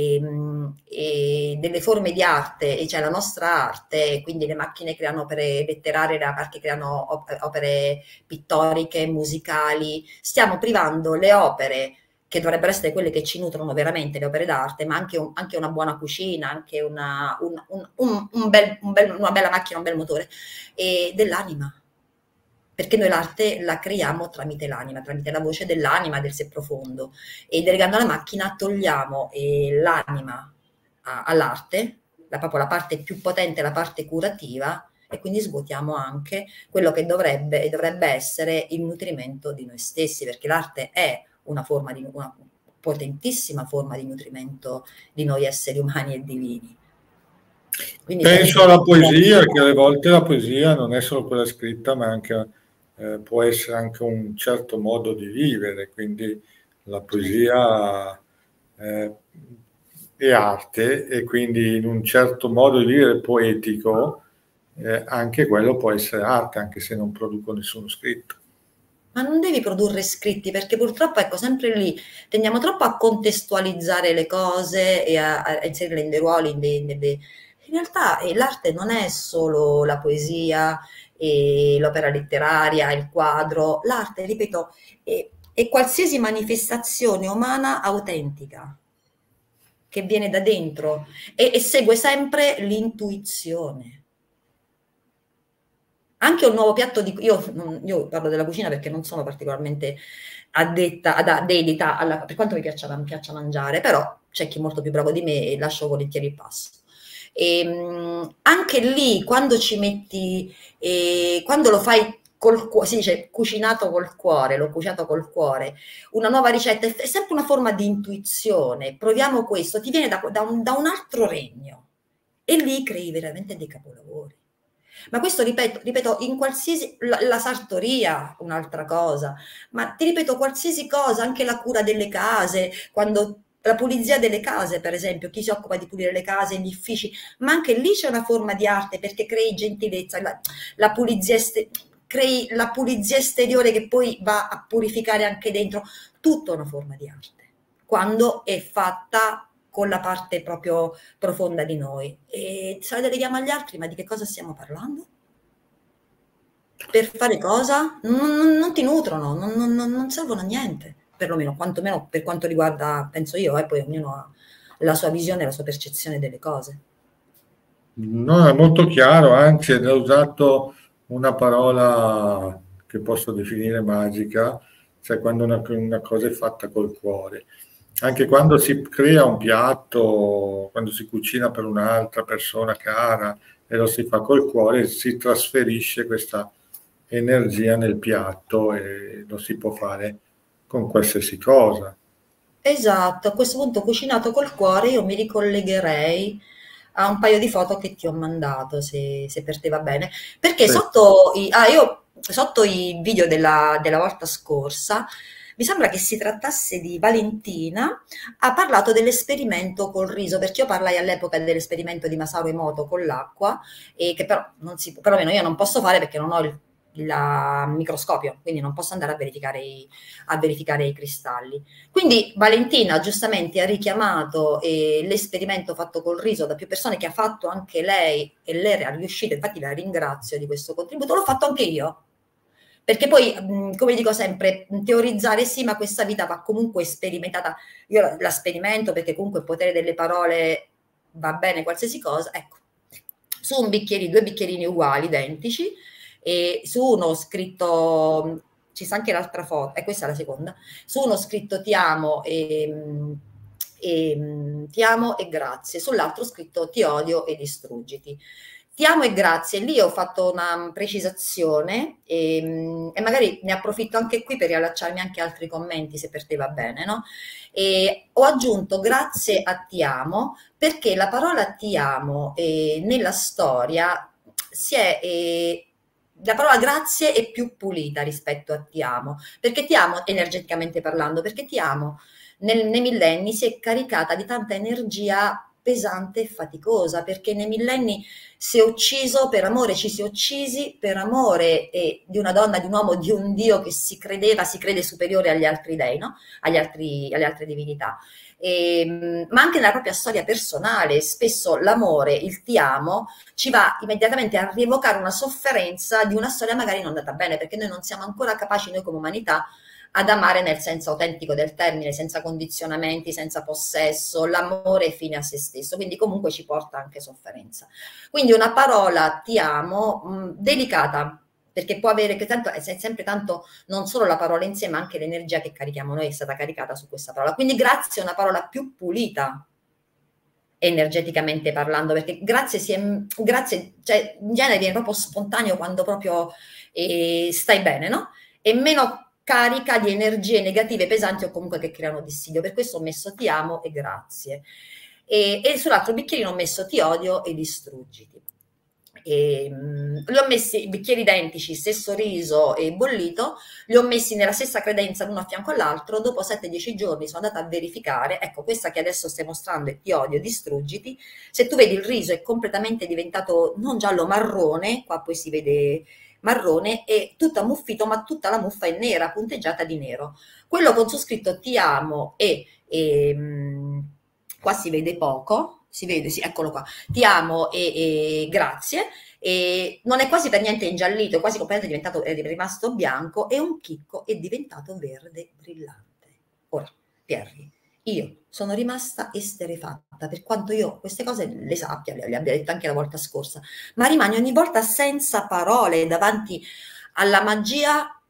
delle forme di arte, cioè la nostra arte, quindi le macchine creano opere letterarie, le parti creano opere pittoriche, musicali, stiamo privando le opere che dovrebbero essere quelle che ci nutrono veramente, le opere d'arte, ma anche una buona cucina, anche una bella macchina, un bel motore, dell'anima. Perché noi l'arte la creiamo tramite l'anima, tramite la voce dell'anima, del sé profondo. E delegando alla macchina togliamo l'anima all'arte, proprio la parte più potente, la parte curativa, e quindi svuotiamo anche quello che dovrebbe essere il nutrimento di noi stessi, perché l'arte è una potentissima forma di nutrimento di noi esseri umani e divini. Quindi penso alla poesia, che alle volte la poesia non è solo quella scritta, ma anche, può essere anche un certo modo di vivere, quindi la poesia è arte e quindi in un certo modo di vivere poetico anche quello può essere arte, anche se non produco nessuno scritto. Ma non devi produrre scritti, perché purtroppo, ecco, sempre lì tendiamo troppo a contestualizzare le cose e a inserirle in dei ruoli, in realtà l'arte non è solo la poesia, l'opera letteraria, il quadro, l'arte, ripeto, è qualsiasi manifestazione umana autentica che viene da dentro e segue sempre l'intuizione. Anche un nuovo piatto di... Io parlo della cucina perché non sono particolarmente addetta, dedita per quanto mi piaccia mangiare, però c'è chi è molto più bravo di me e lascio volentieri il passo. Anche lì, quando ci metti, quando lo fai si dice cucinato col cuore, l'ho cucinato col cuore, una nuova ricetta, è sempre una forma di intuizione, proviamo questo, ti viene da un altro regno e lì crei veramente dei capolavori. Ma questo ripeto, in qualsiasi, la sartoria, un'altra cosa, ma ti ripeto, qualsiasi cosa, anche la cura delle case, quando la pulizia delle case, per esempio, chi si occupa di pulire le case, gli uffici, ma anche lì c'è una forma di arte perché crei gentilezza, la pulizia crei la pulizia esteriore che poi va a purificare anche dentro, tutta una forma di arte, quando è fatta con la parte proprio profonda di noi. E se la deleghiamo agli altri, ma di che cosa stiamo parlando? Per fare cosa? Non ti nutrono, non servono a niente, perlomeno, quantomeno per quanto riguarda, penso io, e poi ognuno ha la sua visione, la sua percezione delle cose. No, è molto chiaro, anzi, ha usato una parola che posso definire magica, cioè quando una cosa è fatta col cuore. Anche quando si crea un piatto, quando si cucina per un'altra persona cara e lo si fa col cuore, si trasferisce questa energia nel piatto e lo si può fare con qualsiasi cosa. Esatto, a questo punto cucinato col cuore io mi ricollegherei a un paio di foto che ti ho mandato, se per te va bene, perché Sì. sotto i video della volta scorsa mi sembra che si trattasse di Valentina, ha parlato dell'esperimento col riso, perché io parlai all'epoca dell'esperimento di Masaru Emoto con l'acqua, e che però non si può, perlomeno io non posso fare perché non ho il microscopio, quindi non posso andare a verificare i cristalli. Quindi Valentina giustamente ha richiamato l'esperimento fatto col riso da più persone, che ha fatto anche lei e lei era riuscita, infatti la ringrazio di questo contributo, l'ho fatto anche io. Perché poi, come dico sempre, teorizzare sì, ma questa vita va comunque sperimentata. Io la sperimento perché comunque il potere delle parole va bene qualsiasi cosa. Ecco, su un bicchierino, 2 bicchierini uguali, identici, e su uno scritto, ci sta anche l'altra foto, e questa è la seconda, su uno scritto ti amo ti amo e grazie, sull'altro scritto ti odio e distruggiti. Ti amo e grazie, lì ho fatto una precisazione e magari ne approfitto anche qui per riallacciarmi anche altri commenti se per te va bene, no? E ho aggiunto grazie a ti amo perché la parola ti amo nella storia la parola grazie è più pulita rispetto a ti amo, perché ti amo energeticamente parlando, perché ti amo nei millenni si è caricata di tanta energia pesante e faticosa, perché nei millenni si è ucciso per amore, ci si è uccisi per amore di una donna, di un uomo, di un Dio che si crede superiore agli altri dei, no? Alle altre divinità. Ma anche nella propria storia personale, spesso l'amore, il ti amo, ci va immediatamente a rievocare una sofferenza di una storia magari non andata bene, perché noi non siamo ancora capaci, noi come umanità, ad amare nel senso autentico del termine, senza condizionamenti, senza possesso, l'amore è fine a se stesso, quindi comunque ci porta anche sofferenza. Quindi una parola ti amo delicata, perché può avere, che tanto è sempre tanto, non solo la parola in sé, ma anche l'energia che carichiamo noi è stata caricata su questa parola. Quindi grazie è una parola più pulita energeticamente parlando, perché grazie, cioè in genere viene proprio spontaneo quando proprio stai bene, no? E meno carica di energie negative pesanti o comunque che creano dissidio. Per questo ho messo ti amo e grazie. E sull'altro bicchierino ho messo ti odio e distruggiti. Li ho messi bicchieri identici, stesso riso e bollito, li ho messi nella stessa credenza l'uno a fianco all'altro. Dopo 7-10 giorni sono andata a verificare, ecco, questa che adesso stai mostrando è ti odio, distruggiti. Se tu vedi il riso è completamente diventato non giallo, marrone, qua poi si vede marrone, e tutto ammuffito, ma tutta la muffa è nera, punteggiata di nero. Quello con su scritto ti amo qua si vede poco, si vede, sì, eccolo qua, ti amo e grazie, e non è quasi per niente ingiallito, è quasi completamente è rimasto bianco, e un chicco è diventato verde brillante. Ora, Pierri, io sono rimasta esterrefatta, per quanto io queste cose le sappia, le abbia dette anche la volta scorsa, ma rimani ogni volta senza parole davanti alla magia,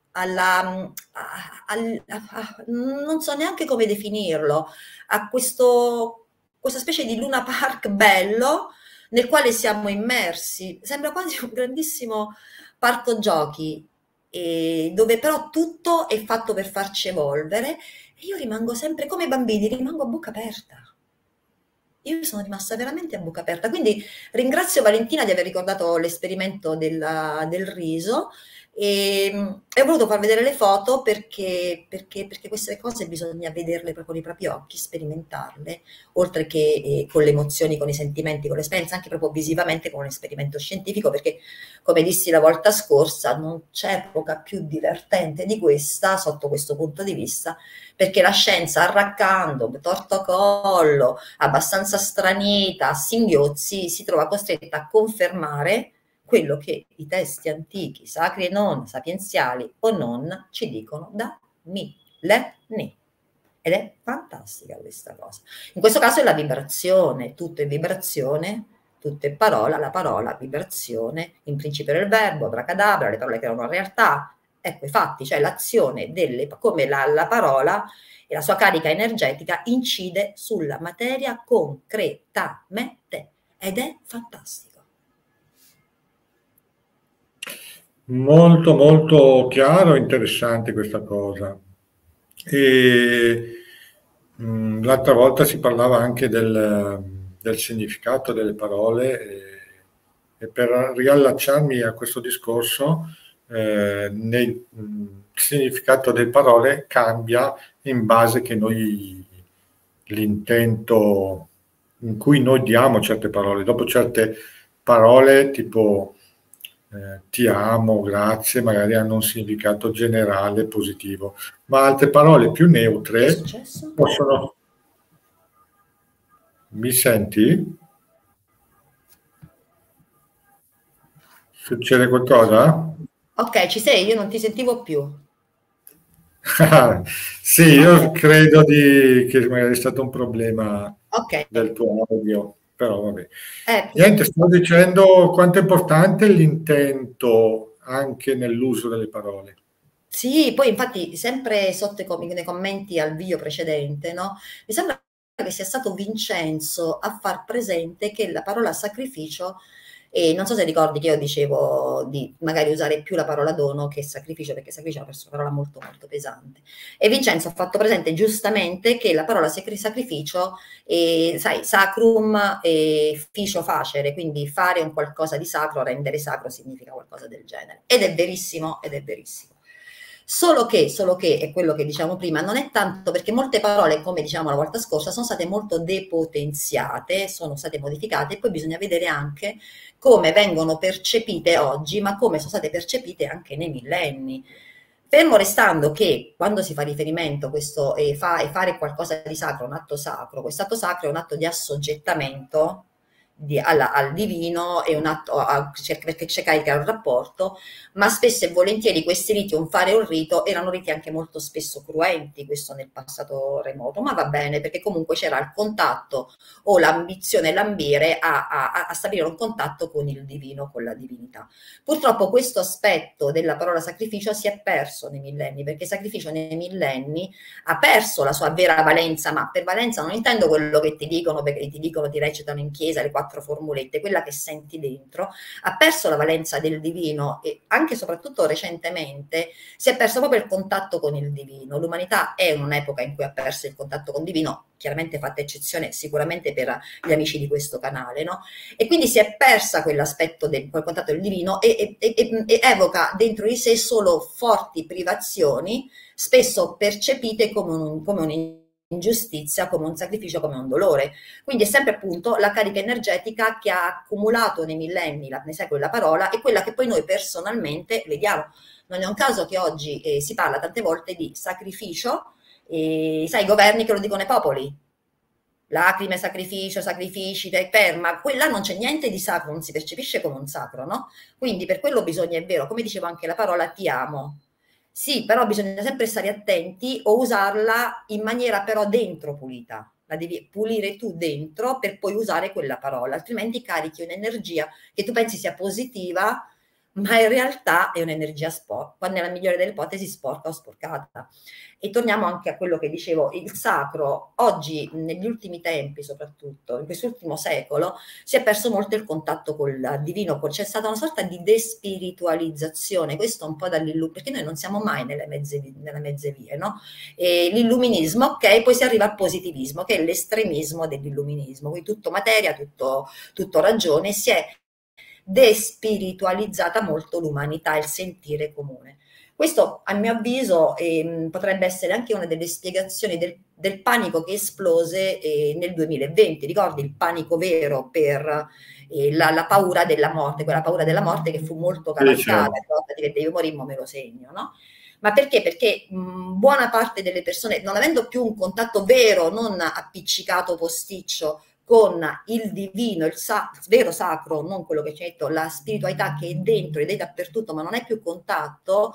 non so neanche come definirlo, a questa specie di Luna Park bello nel quale siamo immersi. Sembra quasi un grandissimo parco giochi, dove però tutto è fatto per farci evolvere, e io rimango sempre come i bambini, rimango a bocca aperta. Io sono rimasta veramente a bocca aperta, quindi ringrazio Valentina di aver ricordato l'esperimento del riso, e ho voluto far vedere le foto perché queste cose bisogna vederle proprio con i propri occhi, sperimentarle, oltre che con le emozioni, con i sentimenti, con l'esperienza, anche proprio visivamente con un esperimento scientifico, perché come dissi la volta scorsa non c'è epoca più divertente di questa sotto questo punto di vista, perché la scienza arraccando, tortocollo, abbastanza stranita, a singhiozzi, si trova costretta a confermare quello che i testi antichi, sacri e non, sapienziali o non, ci dicono da millenni. Ed è fantastica questa cosa. In questo caso è la vibrazione, tutto è vibrazione, tutto è parola, la parola, vibrazione, in principio era il verbo, abracadabra, le parole creano una realtà. Ecco i fatti, cioè l'azione come la parola e la sua carica energetica incide sulla materia concretamente, ed è fantastico. Molto molto chiaro e interessante questa cosa. E l'altra volta si parlava anche del significato delle parole, e per riallacciarmi a questo discorso, il significato delle parole cambia in base che noi l'intento in cui noi diamo certe parole. Dopo certe parole tipo ti amo, grazie, magari hanno un significato generale positivo, ma altre parole più neutre Che è successo? possono... Mi senti? Succede qualcosa? Ok, ci sei? Io non ti sentivo più. Sì, io credo che magari è stato un problema Ok. del tuo audio, però vabbè. Eh, Niente, sto dicendo quanto è importante l'intento anche nell'uso delle parole. Sì, poi infatti sempre sotto nei commenti al video precedente, no? Mi sembra che sia stato Vincenzo a far presente che la parola sacrificio, e non so se ricordi che io dicevo di magari usare più la parola dono che sacrificio, perché sacrificio è una parola molto molto pesante. E Vincenzo ha fatto presente giustamente che la parola sacrificio, sai, sacrum e ficio facere, quindi fare un qualcosa di sacro, rendere sacro significa qualcosa del genere. Ed è verissimo, ed è verissimo. Solo che, è quello che diciamo prima, non è tanto perché molte parole, come diciamo la volta scorsa, sono state molto depotenziate, sono state modificate, e poi bisogna vedere anche come vengono percepite oggi, ma come sono state percepite anche nei millenni. Fermo restando che quando si fa riferimento a questo e fare qualcosa di sacro, un atto sacro, quest'atto sacro è un atto di assoggettamento al divino, è un atto perché c'è carica un rapporto, ma spesso e volentieri questi riti, un fare un rito, erano riti anche molto spesso cruenti, questo nel passato remoto, ma va bene perché comunque c'era il contatto o l'ambizione, l'ambire a stabilire un contatto con il divino, con la divinità. Purtroppo questo aspetto della parola sacrificio si è perso nei millenni, perché sacrificio nei millenni ha perso la sua vera valenza, ma per valenza non intendo quello che ti dicono, perché ti recitano in chiesa le 4 formulette, quella che senti dentro, ha perso la valenza del divino, e anche e soprattutto recentemente si è perso proprio il contatto con il divino. L'umanità è in un'epoca in cui ha perso il contatto con il divino, chiaramente fatta eccezione sicuramente per gli amici di questo canale, no? E quindi si è persa quell'aspetto del quel contatto del divino, e evoca dentro di sé solo forti privazioni, spesso percepite come un'ingiustizia, come un sacrificio, come un dolore. Quindi è sempre appunto la carica energetica che ha accumulato nei millenni, nei secoli la parola, e quella che poi noi personalmente vediamo. Non è un caso che oggi si parla tante volte di sacrificio, sai, i governi che lo dicono ai popoli, lacrime, sacrificio, sacrifici, ma quella non c'è niente di sacro, non si percepisce come un sacro, no? Quindi per quello bisogna, è vero, come dicevo anche la parola ti amo, Sì, però bisogna sempre stare attenti o usarla in maniera però dentro pulita. La devi pulire tu dentro per poi usare quella parola, altrimenti carichi un'energia che tu pensi sia positiva, ma in realtà è un'energia sporca, nella migliore delle ipotesi sporca o sporcata. E torniamo anche a quello che dicevo, il sacro oggi, negli ultimi tempi soprattutto, in quest'ultimo secolo, si è perso molto il contatto col divino, c'è stata una sorta di despiritualizzazione, questo un po' dall'illuminismo, perché noi non siamo mai nelle mezze vie, no? L'illuminismo, ok, poi si arriva al positivismo, che è l'estremismo dell'illuminismo, quindi tutto materia, tutto ragione, si è despiritualizzata molto l'umanità, il sentire comune. Questo, a mio avviso, potrebbe essere anche una delle spiegazioni del panico che esplose nel 2020. Ricordi il panico vero per la paura della morte, quella paura della morte che fu molto cavalcata, ricordati che devi morire, me lo segno, no? Ma perché? Perché buona parte delle persone, non avendo più un contatto vero, non appiccicato posticcio, con il divino, il vero sacro, non quello che c'è detto, la spiritualità che è dentro ed è dappertutto, ma non è più contatto,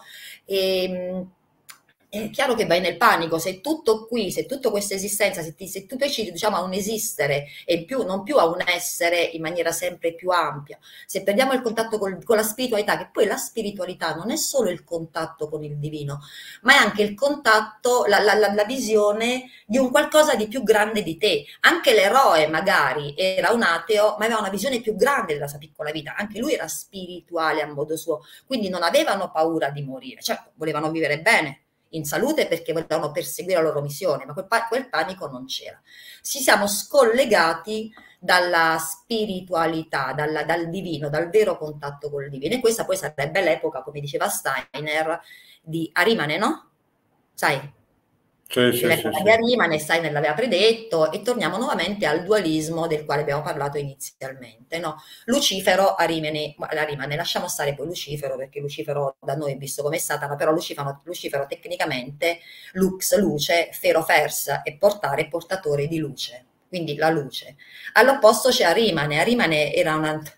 è chiaro che vai nel panico. Se tutto qui, se tutta questa esistenza, se tu pensi, diciamo, a un esistere e non più a un essere in maniera sempre più ampia, se perdiamo il contatto con la spiritualità, che poi la spiritualità non è solo il contatto con il divino, ma è anche il contatto, la visione di un qualcosa di più grande di te. Anche l'eroe magari era un ateo, ma aveva una visione più grande della sua piccola vita, anche lui era spirituale a modo suo, quindi non avevano paura di morire, certo, volevano vivere bene, in salute, perché volevano perseguire la loro missione, ma quel panico non c'era. Ci siamo scollegati dalla spiritualità, dal divino, dal vero contatto col divino, e questa poi sarebbe l'epoca, come diceva Steiner, di Arimane, no? Sai? L'epoca di Arimane, Steiner l'aveva predetto, e torniamo nuovamente al dualismo del quale abbiamo parlato inizialmente, no? Lucifero, Arimane, lasciamo stare poi Lucifero, perché Lucifero da noi è visto come Satana, però Lucifero tecnicamente, lux, luce, fero, fers, e portare, portatore di luce, quindi la luce. All'opposto c'è Arimane era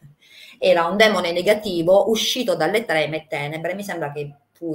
un demone negativo uscito dalle tenebre, mi sembra che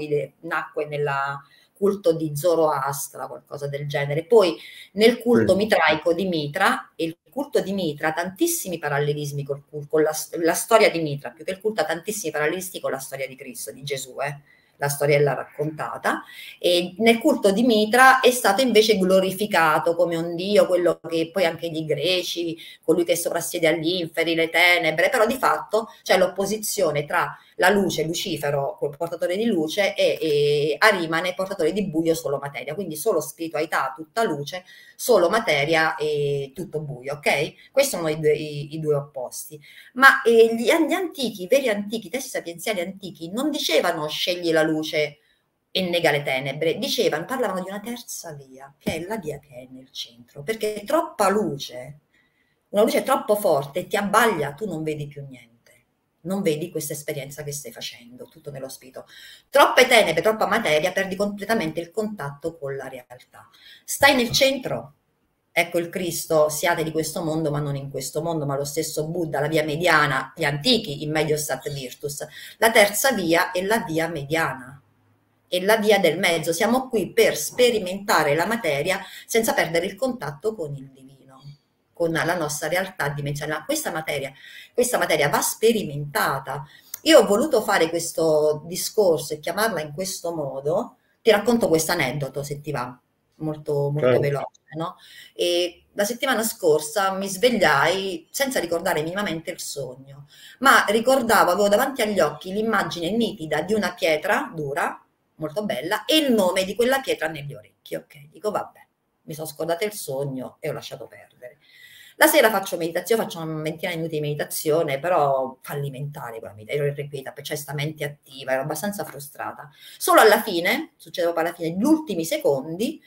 nacque nella culto di Zoroastra, qualcosa del genere. Poi nel culto mitraico di Mitra, e il culto di Mitra ha tantissimi parallelismi con la storia di Mitra, più che il culto ha tantissimi parallelismi con la storia di Cristo, di Gesù, la storiella raccontata, e nel culto di Mitra è stato invece glorificato come un dio, quello che poi anche gli greci, colui che soprassiede agli inferi, le tenebre, però di fatto c'è l'opposizione tra la luce, Lucifero, col portatore di luce, e Arimane, portatore di buio, solo materia, quindi solo spiritualità, tutta luce, solo materia e tutto buio, ok? Questi sono i due opposti. Ma gli antichi, i veri antichi, i testi sapienziali antichi, non dicevano scegli la luce e nega le tenebre, parlavano di una terza via, che è la via che è nel centro, perché troppa luce, una luce troppo forte, ti abbaglia, tu non vedi più niente. Non vedi questa esperienza che stai facendo, tutto nello spirito. Troppe tenebre, troppa materia, perdi completamente il contatto con la realtà. Stai nel centro, ecco il Cristo, siate di questo mondo, ma non in questo mondo, ma lo stesso Buddha, la via mediana, gli antichi, in medio stat virtus. La terza via è la via mediana, è la via del mezzo. Siamo qui per sperimentare la materia senza perdere il contatto con il divino, con la nostra realtà dimensionale. Questa materia va sperimentata. Io ho voluto fare questo discorso e chiamarla in questo modo. Ti racconto questo aneddoto, se ti va, molto veloce, no? E la settimana scorsa mi svegliai senza ricordare minimamente il sogno, ma avevo davanti agli occhi l'immagine nitida di una pietra dura, molto bella, e il nome di quella pietra negli orecchi. Ok, dico vabbè, mi sono scordata il sogno e ho lasciato perdere. La sera faccio meditazione, faccio una ventina di minuti di meditazione, però fallimentare quella meditazione, ero irrequieta, perciò sta mente attiva, ero abbastanza frustrata. Solo alla fine, succede alla fine, gli ultimi secondi,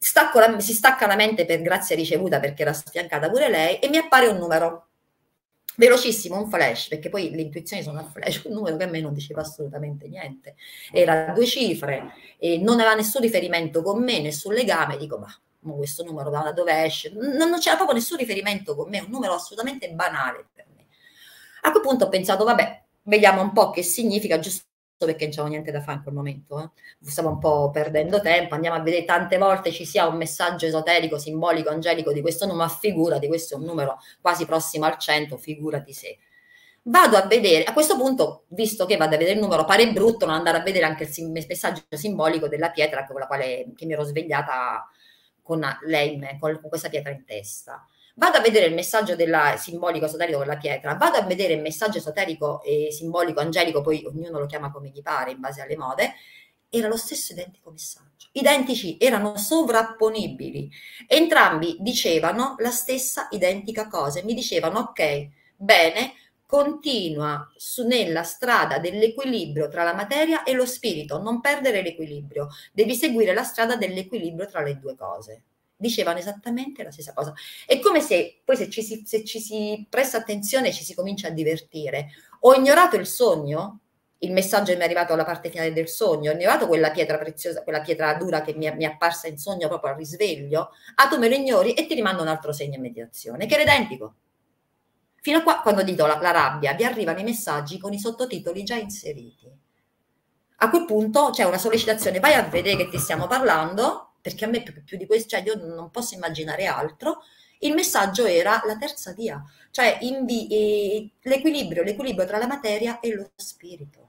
si stacca la mente per grazia ricevuta, perché era sfiancata pure lei, e mi appare un numero. Velocissimo, un flash, perché poi le intuizioni sono a flash, un numero che a me non diceva assolutamente niente. Era 2 cifre, e non aveva nessun riferimento con me, nessun legame, dico ma questo numero da dove esce? Non c'era proprio nessun riferimento con me, un numero assolutamente banale per me. A quel punto ho pensato, vabbè, vediamo un po' che significa, giusto perché non c'avevo niente da fare in quel momento, stavo un po' perdendo tempo, andiamo a vedere, tante volte ci sia un messaggio esoterico, simbolico, angelico di questo numero, ma figurati, questo è un numero quasi prossimo al 100, figurati se. Vado a vedere, a questo punto, visto che vado a vedere il numero, pare brutto non andare a vedere anche il messaggio simbolico della pietra con la quale che mi ero svegliata con lei, con questa pietra in testa. Vado a vedere il messaggio della simbolico esoterico con la pietra, vado a vedere il messaggio esoterico e simbolico angelico, poi ognuno lo chiama come gli pare in base alle mode, era lo stesso identico messaggio, identici, erano sovrapponibili, entrambi dicevano la stessa identica cosa, mi dicevano ok, bene, continua nella strada dell'equilibrio tra la materia e lo spirito, non perdere l'equilibrio, devi seguire la strada dell'equilibrio tra le due cose. Dicevano esattamente la stessa cosa. È come se poi se ci si presta attenzione ci si comincia a divertire. Ho ignorato il sogno, il messaggio mi è arrivato alla parte finale del sogno, ho ignorato quella pietra preziosa, quella pietra dura che mi è apparsa in sogno proprio al risveglio. Ah, tu me lo ignori e ti rimando un altro segno in meditazione, che era identico. Fino a qua, quando dito la rabbia, vi arrivano i messaggi con i sottotitoli già inseriti. A quel punto c'è una sollecitazione, vai a vedere che ti stiamo parlando, perché a me più di questo, cioè io non posso immaginare altro. Il messaggio era la terza via, cioè l'equilibrio tra la materia e lo spirito.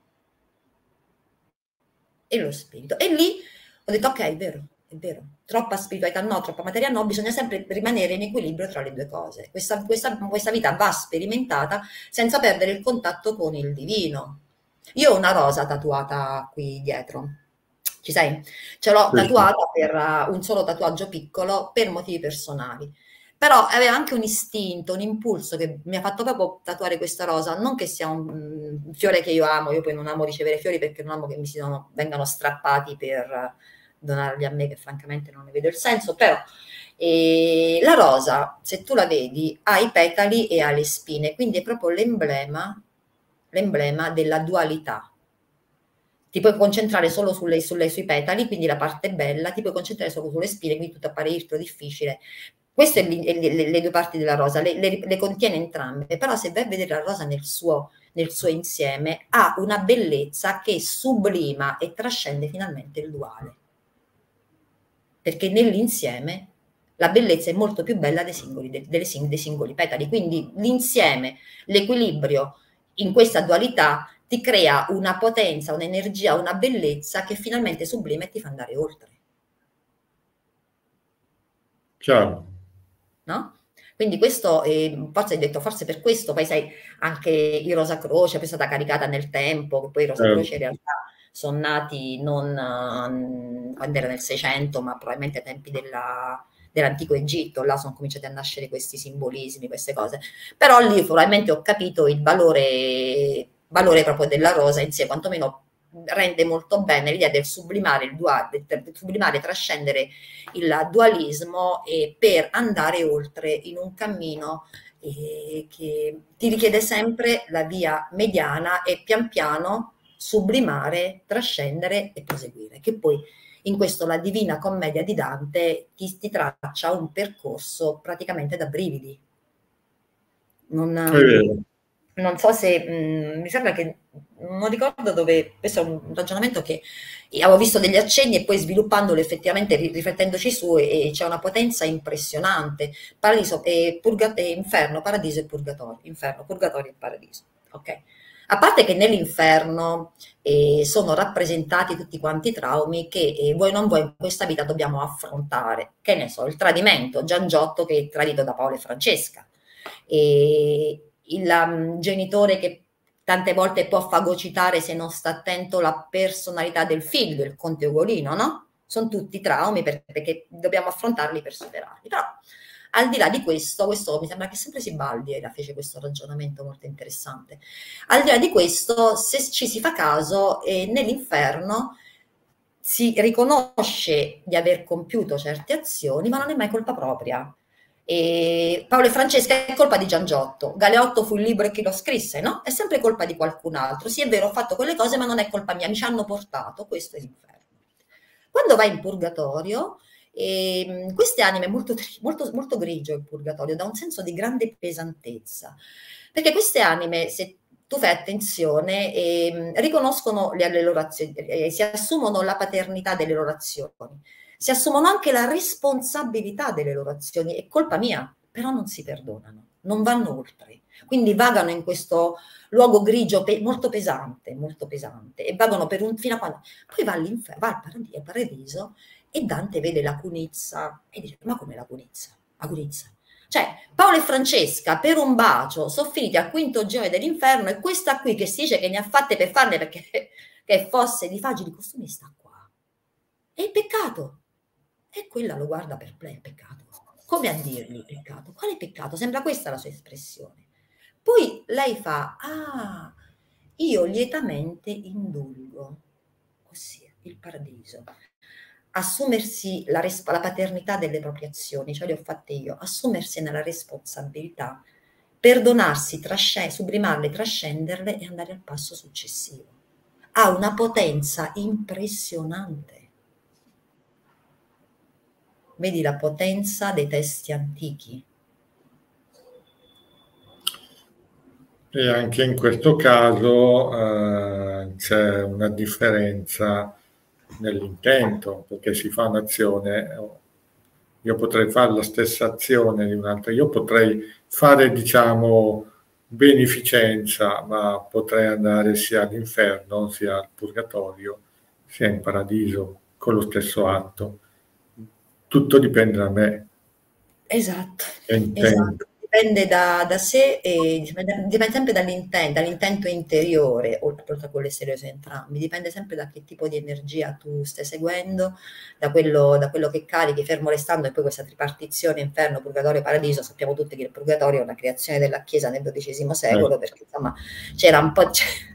E lo spirito. E lì ho detto, ok, è vero, troppa spiritualità no, troppa materia no, bisogna sempre rimanere in equilibrio tra le due cose. Questa vita va sperimentata senza perdere il contatto con il divino. Io ho una rosa tatuata qui dietro, ci sei? Ce l'ho tatuata per un solo tatuaggio piccolo per motivi personali. Però aveva anche un istinto, un impulso che mi ha fatto proprio tatuare questa rosa, non che sia un fiore che io amo, io poi non amo ricevere fiori perché non amo che vengano strappati per donarli a me, che francamente non ne vedo il senso, però la rosa, se tu la vedi, ha i petali e ha le spine, quindi è proprio l'emblema della dualità. Ti puoi concentrare solo sui petali, quindi la parte bella, ti puoi concentrare solo sulle spine, quindi tutto appare irto, difficile. Queste sono le due parti della rosa, le contiene entrambe, però se vai a vedere la rosa nel suo insieme, ha una bellezza che sublima e trascende finalmente il duale. Perché nell'insieme la bellezza è molto più bella dei singoli petali, quindi l'insieme, l'equilibrio in questa dualità ti crea una potenza, un'energia, una bellezza che finalmente sublima e ti fa andare oltre. Chiaro. No? Quindi questo, forse hai detto, forse per questo, poi sai, anche i Rosa Croce poi è stata caricata nel tempo, che poi i Rosa Croce in realtà sono nati non quando era nel 600, ma probabilmente ai tempi dell'antico Egitto, là sono cominciati a nascere questi simbolismi, queste cose. Però lì probabilmente ho capito il valore proprio della rosa in sé, quantomeno rende molto bene l'idea del sublimare trascendere il dualismo per andare oltre in un cammino che ti richiede sempre la via mediana e pian piano sublimare, trascendere e proseguire, che poi in questo la Divina Commedia di Dante ti traccia un percorso praticamente da brividi. Non so se mi sembra che non ricordo dove, questo è un ragionamento che avevo visto degli accenni e poi sviluppandolo effettivamente riflettendoci su e c'è una potenza impressionante. Paradiso e inferno, paradiso e purgatorio, inferno, purgatorio e paradiso. Ok. A parte che nell'inferno sono rappresentati tutti quanti i traumi che vuoi non vuoi in questa vita dobbiamo affrontare. Che ne so, il tradimento, Giangiotto che è tradito da Paolo e Francesca. Il genitore che tante volte può fagocitare se non sta attento la personalità del figlio, il conte Ugolino, no? Sono tutti traumi perché dobbiamo affrontarli per superarli. Però al di là di questo mi sembra che sempre Sibaldi fece questo ragionamento molto interessante. Al di là di questo, se ci si fa caso, nell'inferno si riconosce di aver compiuto certe azioni, ma non è mai colpa propria. Paolo e Francesca è colpa di Giangiotto, Galeotto fu il libro e chi lo scrisse, no? È sempre colpa di qualcun altro. Sì, è vero, ho fatto quelle cose, ma non è colpa mia, mi ci hanno portato, questo è l'inferno. Quando vai in purgatorio, queste anime molto grigio il purgatorio, da un senso di grande pesantezza, perché queste anime, se tu fai attenzione e riconoscono le loro azioni, si assumono la paternità delle loro azioni, si assumono anche la responsabilità delle loro azioni, è colpa mia, però non si perdonano, non vanno oltre. Quindi vagano in questo luogo grigio molto pesante, e vagano fino a quando... Poi va all'inferno, va al paradiso, e Dante vede la cunizza e dice: ma come la cunizza? La cunizza? Cioè, Paolo e Francesca per un bacio sono finiti al quinto girone dell'inferno, e questa qui che si dice che ne ha fatte per farne perché che fosse di facili costumi sta qua. È il peccato. E quella lo guarda perplesso, peccato. Come a dirgli peccato? Quale peccato? Sembra questa la sua espressione. Poi lei fa: ah, io lietamente indulgo. Ossia, il paradiso. Assumersi la paternità delle proprie azioni, cioè le ho fatte io, assumersene la responsabilità, perdonarsi, sublimarle, trascenderle e andare al passo successivo. Ha una potenza impressionante. Vedi la potenza dei testi antichi. E anche in questo caso c'è una differenza nell'intento, perché si fa un'azione, io potrei fare la stessa azione di un'altra, io potrei fare, diciamo, beneficenza, ma potrei andare sia all'inferno, sia al purgatorio, sia in paradiso, con lo stesso atto. Tutto dipende da me. Esatto, esatto. Dipende da sé e dipende sempre dall'intento interiore, oltre a quello esteriore entrambi, dipende sempre da che tipo di energia tu stai seguendo, da quello che carichi, fermo restando, e poi questa tripartizione inferno, purgatorio, paradiso, sappiamo tutti che il purgatorio è una creazione della Chiesa nel XII secolo, perché insomma c'era un po'...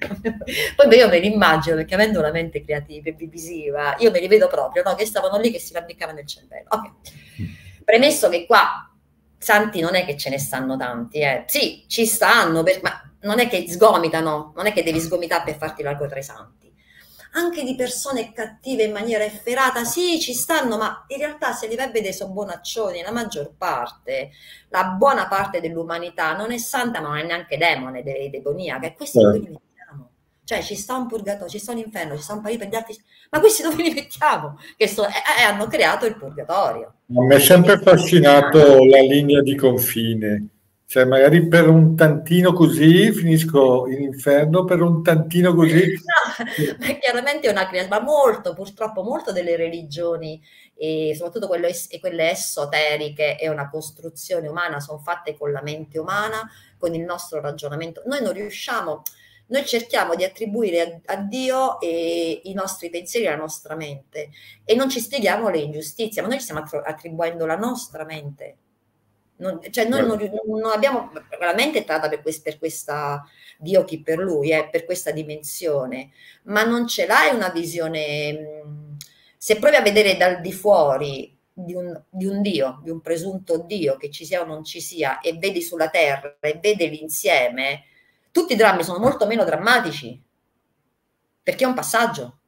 Poi io me li immagino, perché avendo una mente creativa e visiva, io me li vedo proprio, no? Che stavano lì che si rabbicavano nel cervello. Ok. Premesso che qua santi non è che ce ne stanno tanti, sì, ci stanno, ma non è che sgomitano, non è che devi sgomitare per farti largo tra i santi. Anche di persone cattive in maniera efferata, sì, ci stanno, ma in realtà se li vai a vedere sono bonaccioni, la maggior parte, la buona parte dell'umanità non è santa, ma non è neanche demone, demoniaca, e questi dove li mettiamo? Cioè ci sta un purgatorio, ci sta un inferno, ci sta un paradiso per gli altri, ma questi dove li mettiamo? Che hanno creato il purgatorio. Mi è sempre affascinato la linea di confine, cioè magari per un tantino così finisco in inferno, per un tantino così. No, ma chiaramente è una creatura, ma purtroppo molto delle religioni, e soprattutto quelle esoteriche, è una costruzione umana, sono fatte con la mente umana, con il nostro ragionamento. Noi non riusciamo... Noi cerchiamo di attribuire a Dio i nostri pensieri, la nostra mente, e non ci spieghiamo le ingiustizie, ma noi ci stiamo attribuendo la nostra mente. Cioè noi non abbiamo, la mente è tratta per questa, Dio chi per lui, per questa dimensione, ma non ce l'hai una visione, se provi a vedere dal di fuori di un Dio, di un presunto Dio, che ci sia o non ci sia, e vedi sulla terra e vedi l'insieme, tutti i drammi sono molto meno drammatici, perché è un passaggio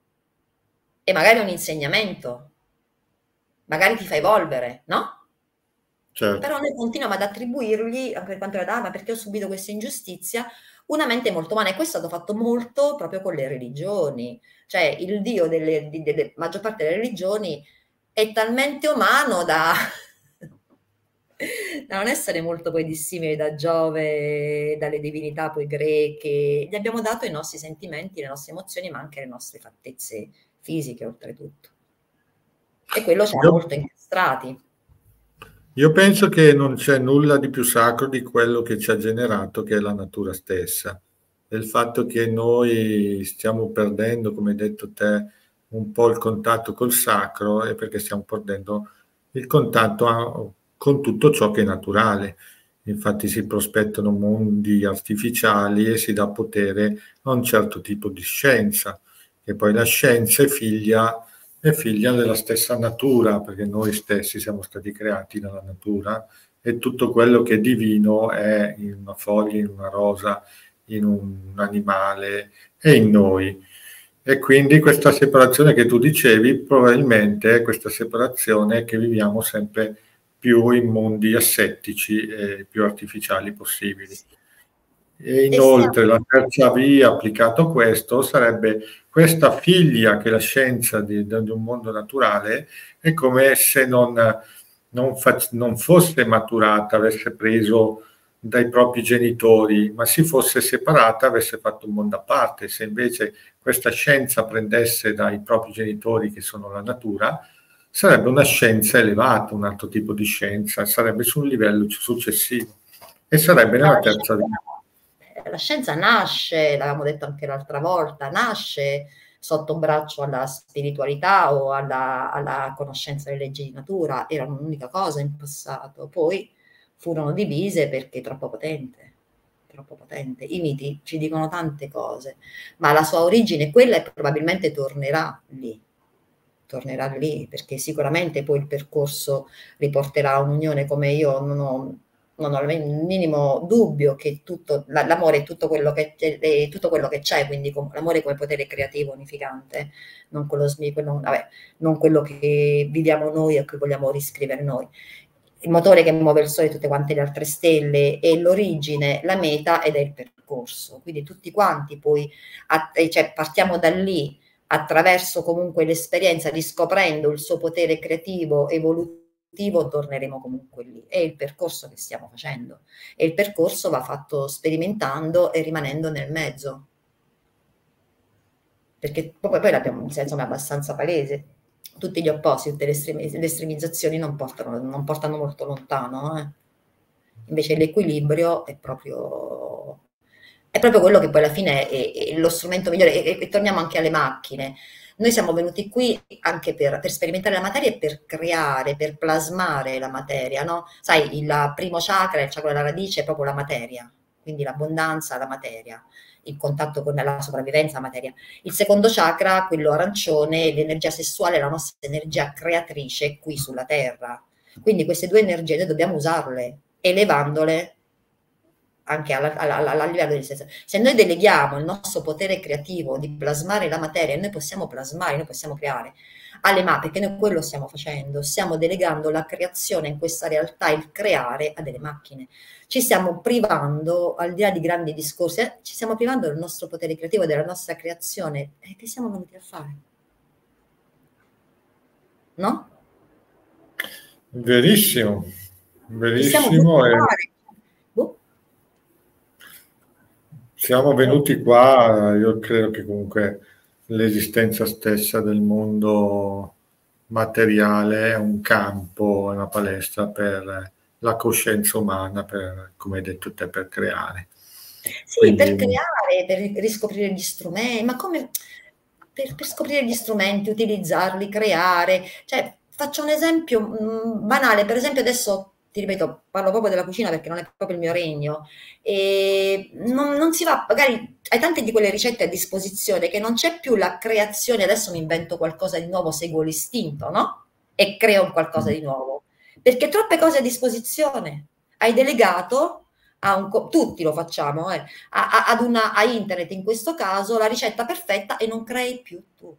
e magari è un insegnamento, magari ti fa evolvere, no? Certo. Però noi continuiamo ad attribuirgli, anche per quanto riguarda, ma perché ho subito questa ingiustizia, una mente molto umana, e questo è stato fatto molto proprio con le religioni, cioè il Dio delle maggior parte delle religioni è talmente umano da non essere molto poi dissimili da Giove, dalle divinità poi greche. Gli abbiamo dato i nostri sentimenti, le nostre emozioni, ma anche le nostre fattezze fisiche, oltretutto. E quello ci ha molto incastrati. Io penso che non c'è nulla di più sacro di quello che ci ha generato, che è la natura stessa. E il fatto che noi stiamo perdendo, come hai detto te, un po' il contatto col sacro, è perché stiamo perdendo il contatto con tutto ciò che è naturale. Infatti si prospettano mondi artificiali e si dà potere a un certo tipo di scienza, che poi la scienza è figlia della stessa natura, perché noi stessi siamo stati creati dalla natura, e tutto quello che è divino è in una foglia, in una rosa, in un animale, è in noi. E quindi questa separazione che tu dicevi, probabilmente è questa separazione che viviamo sempre più in mondi assettici e più artificiali possibili. E E stiamo inoltre la terza via applicato a questo sarebbe questa figlia che la scienza di un mondo naturale è come se non fosse maturata, avesse preso dai propri genitori, ma si fosse separata, avesse fatto un mondo a parte. Se invece questa scienza prendesse dai propri genitori, che sono la natura, sarebbe una scienza elevata, un altro tipo di scienza, sarebbe su un livello successivo e sarebbe Ma nella terza via. la scienza nasce, l'avevamo detto anche l'altra volta, nasce sotto braccio alla spiritualità o alla conoscenza delle leggi di natura, erano un'unica cosa in passato, poi furono divise perché troppo potente, troppo potente. I miti ci dicono tante cose, ma la sua origine è quella e probabilmente tornerà lì, perché sicuramente poi il percorso riporterà a un'unione. Come io non ho il minimo dubbio che l'amore è tutto quello è tutto quello che c'è, quindi l'amore come potere creativo unificante, non non quello che viviamo noi e che vogliamo riscrivere noi. Il motore che muove il Sole e tutte quante le altre stelle è l'origine, la meta ed è il percorso. Quindi tutti quanti poi, cioè partiamo da lì, attraverso comunque l'esperienza, riscoprendo il suo potere creativo, evolutivo, torneremo comunque lì. È il percorso che stiamo facendo e il percorso va fatto sperimentando e rimanendo nel mezzo. Perché poi l'abbiamo, nel senso, è abbastanza palese. Tutti gli opposti, tutte le estremizzazioni non portano molto lontano. Invece l'equilibrio è proprio quello che poi alla fine è lo strumento migliore. E torniamo anche alle macchine. Noi siamo venuti qui anche per sperimentare la materia e per creare, per plasmare la materia, no? Sai, il primo chakra, il chakra della radice, è proprio la materia, quindi l'abbondanza, la materia, il contatto con la sopravvivenza, la materia. Il secondo chakra, quello arancione, l'energia sessuale, la nostra energia creatrice qui sulla Terra. Quindi queste due energie noi dobbiamo usarle, elevandole anche a livello di senso. Se noi deleghiamo il nostro potere creativo di plasmare la materia, noi possiamo plasmare, noi possiamo creare alle macchine, perché noi quello stiamo facendo, stiamo delegando la creazione in questa realtà, il creare a delle macchine. Ci stiamo privando, al di là di grandi discorsi, ci stiamo privando del nostro potere creativo, della nostra creazione. E che siamo venuti a fare? No? Verissimo, Che siamo venuti verissimo. a fare? Boh. Siamo venuti qua, io credo che comunque l'esistenza stessa del mondo materiale è un campo, è una palestra per la coscienza umana, per, come hai detto te, per creare. Sì, per Quindi creare, per riscoprire gli strumenti, ma come per scoprire gli strumenti, utilizzarli, creare. Cioè, faccio un esempio banale, per esempio adesso ti ripeto, parlo proprio della cucina perché non è proprio il mio regno, e non si va, magari hai tante di quelle ricette a disposizione che non c'è più la creazione, adesso mi invento qualcosa di nuovo, seguo l'istinto, no? E creo un qualcosa di nuovo, perché troppe cose a disposizione. Hai delegato tutti lo facciamo, a internet in questo caso, la ricetta perfetta e non crei più tu.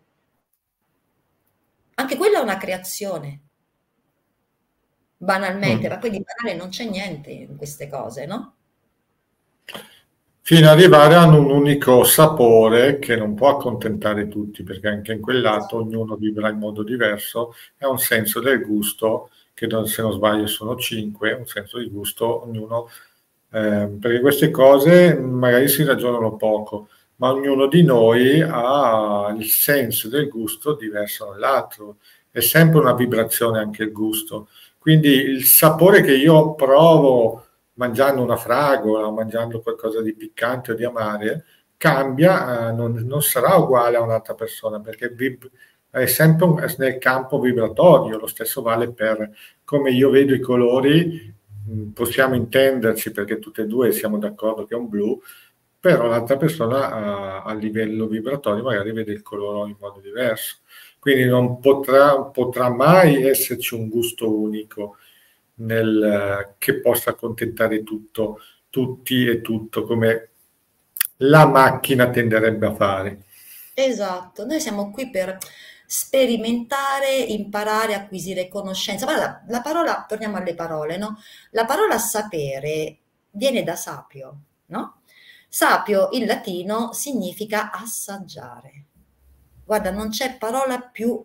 Anche quella è una creazione, banalmente, ma poi di banale non c'è niente in queste cose, no? fino ad arrivare ad un unico sapore che non può accontentare tutti, perché anche in quel lato ognuno vibra in modo diverso, è un senso del gusto, che se non sbaglio sono 5, un senso di gusto, ognuno, perché queste cose magari si ragionano poco, ma ognuno di noi ha il senso del gusto diverso dall'altro, è sempre una vibrazione anche il gusto, quindi il sapore che io provo mangiando una fragola o mangiando qualcosa di piccante o di amare, cambia, non sarà uguale a un'altra persona perché è sempre nel campo vibratorio, lo stesso vale per come io vedo i colori, possiamo intenderci perché tutte e due siamo d'accordo che è un blu, però l'altra persona a livello vibratorio magari vede il colore in modo diverso, quindi non potrà mai esserci un gusto unico che possa accontentare tutti e tutto, come la macchina tenderebbe a fare. Esatto, noi siamo qui per sperimentare, imparare, acquisire conoscenza. Guarda, la parola, torniamo alle parole, no? La parola sapere viene da sapio, no? Sapio in latino significa assaggiare. Guarda, non c'è parola più,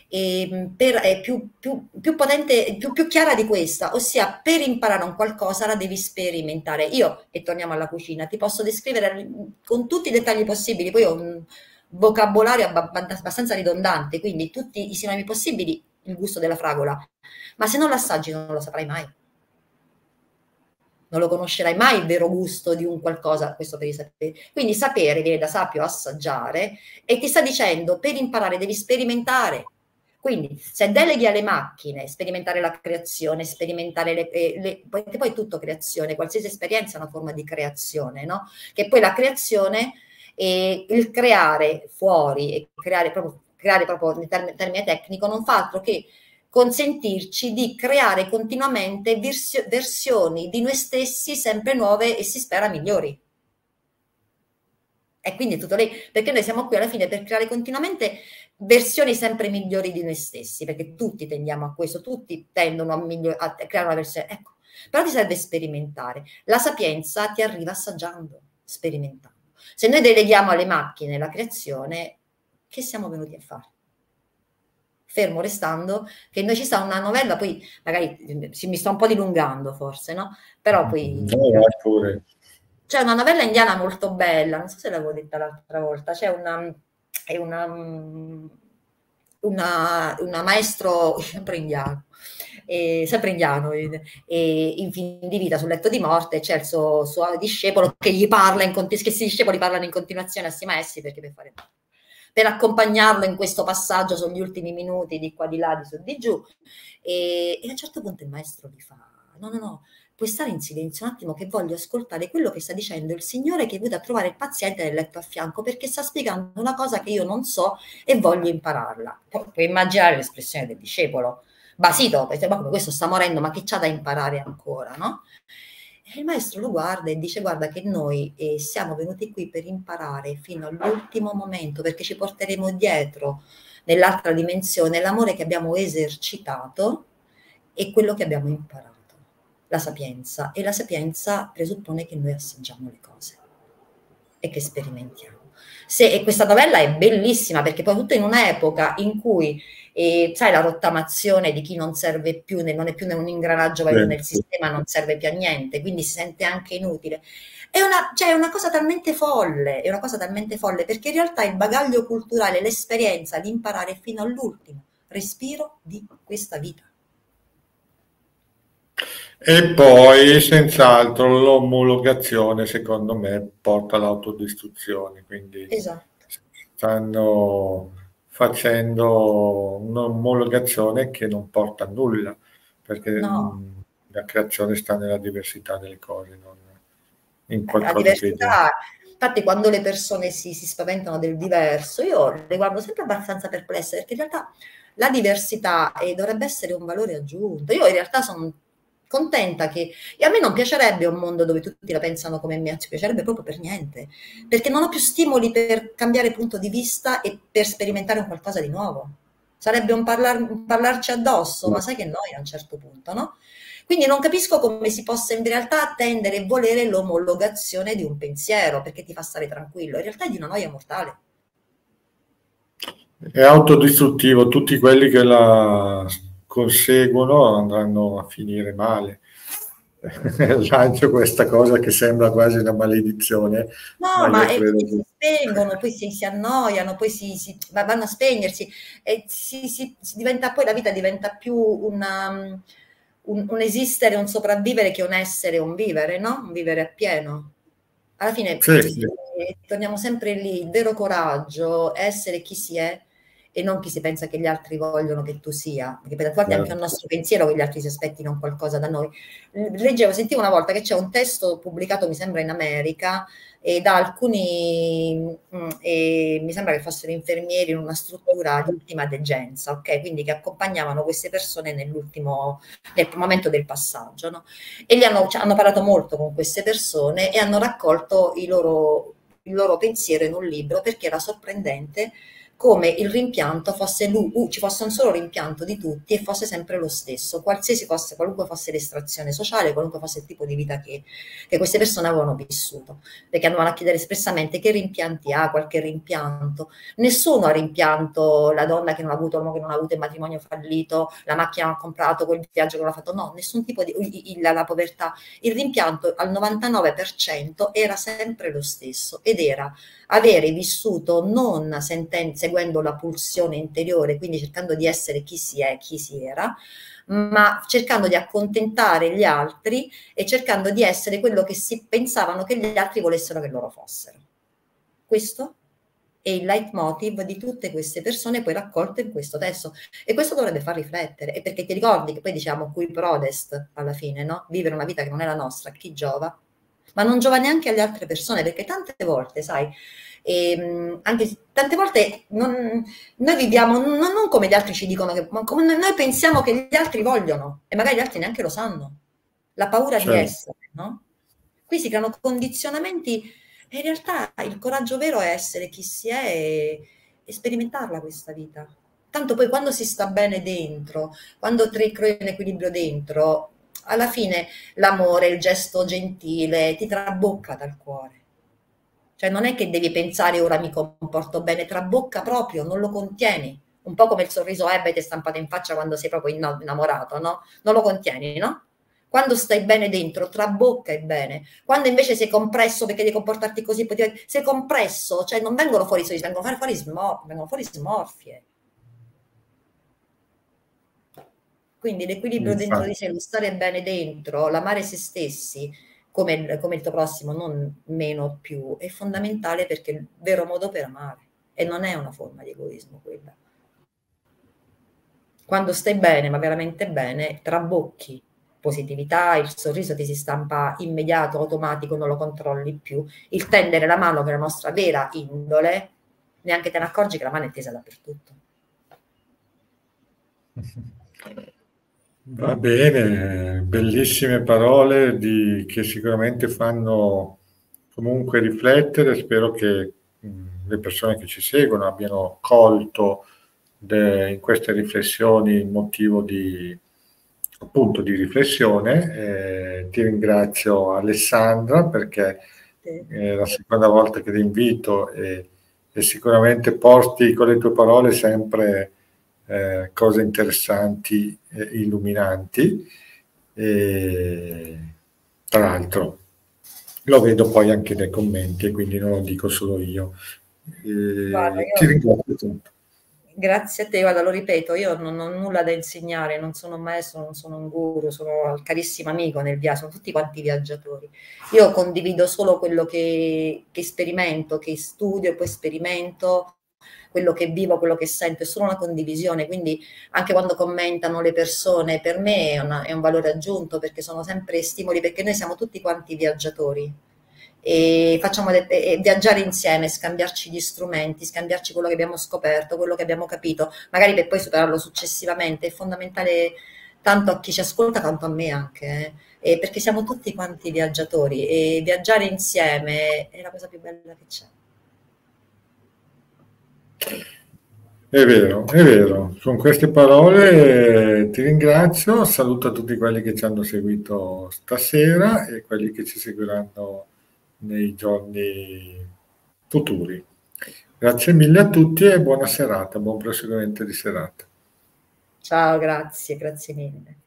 più potente, più chiara di questa, ossia per imparare un qualcosa la devi sperimentare. Io, e torniamo alla cucina, ti posso descrivere con tutti i dettagli possibili, poi ho un vocabolario abbastanza ridondante, quindi tutti i sinonimi possibili, il gusto della fragola, ma se non l'assaggi non lo saprai mai. Non lo conoscerai mai il vero gusto di un qualcosa, questo per i saperi. Quindi sapere viene da sapio assaggiare e ti sta dicendo per imparare devi sperimentare. Quindi se deleghi alle macchine sperimentare la creazione, sperimentare perché poi è tutto creazione, qualsiasi esperienza è una forma di creazione, no? Che poi la creazione e il creare fuori e creare proprio in termine tecnico non fa altro che consentirci di creare continuamente versioni di noi stessi sempre nuove e si spera migliori. E quindi è tutto lì, perché noi siamo qui alla fine per creare continuamente versioni sempre migliori di noi stessi, perché tutti tendiamo a questo, tutti tendono a creare una versione, ecco, però ti serve sperimentare. La sapienza ti arriva assaggiando, sperimentando. Se noi deleghiamo alle macchine la creazione, che siamo venuti a fare? Fermo restando che noi ci sta una novella, poi magari mi sto un po' dilungando forse, no? Però poi c'è una novella indiana molto bella, non so se l'avevo detta l'altra volta, c'è una maestro sempre indiano, e in fin di vita sul letto di morte c'è il suo discepolo che gli parla che questi discepoli parlano in continuazione a questi maestri perché per accompagnarlo in questo passaggio sono gli ultimi minuti di qua di là, di su di giù, e a un certo punto il maestro gli fa no, puoi stare in silenzio un attimo che voglio ascoltare quello che sta dicendo il signore che è venuto a trovare il paziente nel letto a fianco perché sta spiegando una cosa che io non so e voglio impararla. Puoi immaginare l'espressione del discepolo basito, perché ma come questo sta morendo, ma che c'ha da imparare ancora, no? E il maestro lo guarda e dice guarda che noi siamo venuti qui per imparare fino all'ultimo momento perché ci porteremo dietro nell'altra dimensione l'amore che abbiamo esercitato e quello che abbiamo imparato, la sapienza, e la sapienza presuppone che noi assaggiamo le cose e che sperimentiamo. E questa novella è bellissima perché poi tutto in un'epoca in cui sai la rottamazione di chi non serve più, non è più un ingranaggio valido nel sistema, non serve più a niente, quindi si sente anche inutile. È una cosa talmente folle, perché in realtà il bagaglio culturale, l'esperienza di imparare fino all'ultimo respiro di questa vita. E poi senz'altro l'omologazione secondo me porta all'autodistruzione, quindi esatto. Stanno facendo un'omologazione che non porta a nulla, perché la creazione sta nella diversità delle cose, non in qualcosa la diversità, infatti quando le persone si spaventano del diverso, io le guardo sempre abbastanza perplesse, perché in realtà la diversità dovrebbe essere un valore aggiunto. Io in realtà sono contenta e a me non piacerebbe un mondo dove tutti la pensano come me, ci piacerebbe proprio per niente, perché non ho più stimoli per cambiare punto di vista e per sperimentare un qualcosa di nuovo. Sarebbe un parlarci addosso, ma sai che noia a un certo punto, no? Quindi non capisco come si possa in realtà attendere e volere l'omologazione di un pensiero, perché ti fa stare tranquillo, in realtà è di una noia mortale. È autodistruttivo, tutti quelli che la conseguono andranno a finire male. Lancio questa cosa che sembra quasi una maledizione. No, ma si spengono, poi si annoiano, poi vanno a spegnersi e si diventa, poi la vita diventa più un esistere, un sopravvivere che un essere, un vivere, no? Un vivere appieno. Alla fine torniamo sempre lì, il vero coraggio è essere chi si è e non chi si pensa che gli altri vogliono che tu sia, perché per volte è anche un nostro pensiero che gli altri si aspettino qualcosa da noi. Sentivo una volta che c'è un testo pubblicato, mi sembra in America, da alcuni, mi sembra che fossero infermieri in una struttura di ultima degenza, ok? Quindi che accompagnavano queste persone nel momento del passaggio, no? E hanno parlato molto con queste persone e hanno raccolto il loro pensiero in un libro, perché era sorprendente come il rimpianto fosse ci fosse un solo rimpianto di tutti e fosse sempre lo stesso, qualunque fosse l'estrazione sociale, qualunque fosse il tipo di vita che queste persone avevano vissuto, perché andavano a chiedere espressamente che rimpianti ha, qualche rimpianto. Nessuno ha rimpianto la donna che non ha avuto, l'uomo che non ha avuto il matrimonio fallito, la macchina che ha comprato, quel viaggio che non ha fatto, no, nessun tipo di la povertà. Il rimpianto al 99% era sempre lo stesso ed era avere vissuto non seguendo la pulsione interiore, quindi cercando di essere chi si è, chi si era, ma cercando di accontentare gli altri e cercando di essere quello che si pensavano che gli altri volessero che loro fossero. Questo è il leitmotiv di tutte queste persone poi raccolte in questo testo, e questo dovrebbe far riflettere, e perché ti ricordi che poi diciamo cui prodest alla fine, no? Vivere una vita che non è la nostra, a chi giova? Ma non giova neanche alle altre persone, perché tante volte, sai, anche tante volte noi viviamo non come gli altri ci dicono, ma come noi pensiamo che gli altri vogliono, e magari gli altri neanche lo sanno. La paura di essere, no? Qui si creano condizionamenti, e in realtà il coraggio vero è essere chi si è e sperimentarla questa vita. Tanto poi quando si sta bene dentro, quando crei un equilibrio dentro, alla fine l'amore, il gesto gentile ti trabocca dal cuore. Cioè non è che devi pensare ora mi comporto bene, trabocca proprio, non lo contieni. Un po' come il sorriso ebete stampato in faccia quando sei proprio innamorato, no? Non lo contieni, no? Quando stai bene dentro, trabocca il bene. Quando invece sei compresso perché devi comportarti così, sei compresso, cioè non vengono fuori sorrisi, vengono fuori smorfie. Quindi l'equilibrio dentro di sé, lo stare bene dentro, l'amare se stessi come il tuo prossimo, non meno o più, è fondamentale, perché è il vero modo per amare, e non è una forma di egoismo quella. Quando stai bene, ma veramente bene, trabocchi positività, il sorriso ti si stampa immediato, automatico, non lo controlli più. Il tendere la mano, che è la nostra vera indole, neanche te ne accorgi che la mano è tesa dappertutto. Va bene, bellissime parole che sicuramente fanno comunque riflettere. Spero che le persone che ci seguono abbiano colto in queste riflessioni il motivo appunto di riflessione. Ti ringrazio, Alessandra, perché è la seconda volta che ti invito e sicuramente porti con le tue parole sempre cose interessanti e illuminanti. Tra l'altro lo vedo poi anche nei commenti, e quindi non lo dico solo io. Guarda, ti ringrazio tanto. Grazie a te, guarda, lo ripeto, io non ho nulla da insegnare, non sono un maestro, non sono un guru, sono il carissimo amico nel viaggio, sono tutti quanti viaggiatori. Io condivido solo quello che sperimento, che studio e poi sperimento, quello che vivo, quello che sento, è solo una condivisione, quindi anche quando commentano le persone, per me è un valore aggiunto, perché sono sempre stimoli, perché noi siamo tutti quanti viaggiatori. E facciamo viaggiare insieme, scambiarci gli strumenti, scambiarci quello che abbiamo scoperto, quello che abbiamo capito, magari per poi superarlo successivamente. È fondamentale tanto a chi ci ascolta, tanto a me anche, perché siamo tutti quanti viaggiatori, e viaggiare insieme è la cosa più bella che c'è. È vero, è vero. Con queste parole ti ringrazio, saluto a tutti quelli che ci hanno seguito stasera e quelli che ci seguiranno nei giorni futuri. Grazie mille a tutti e buona serata, buon proseguimento di serata. Ciao, grazie mille.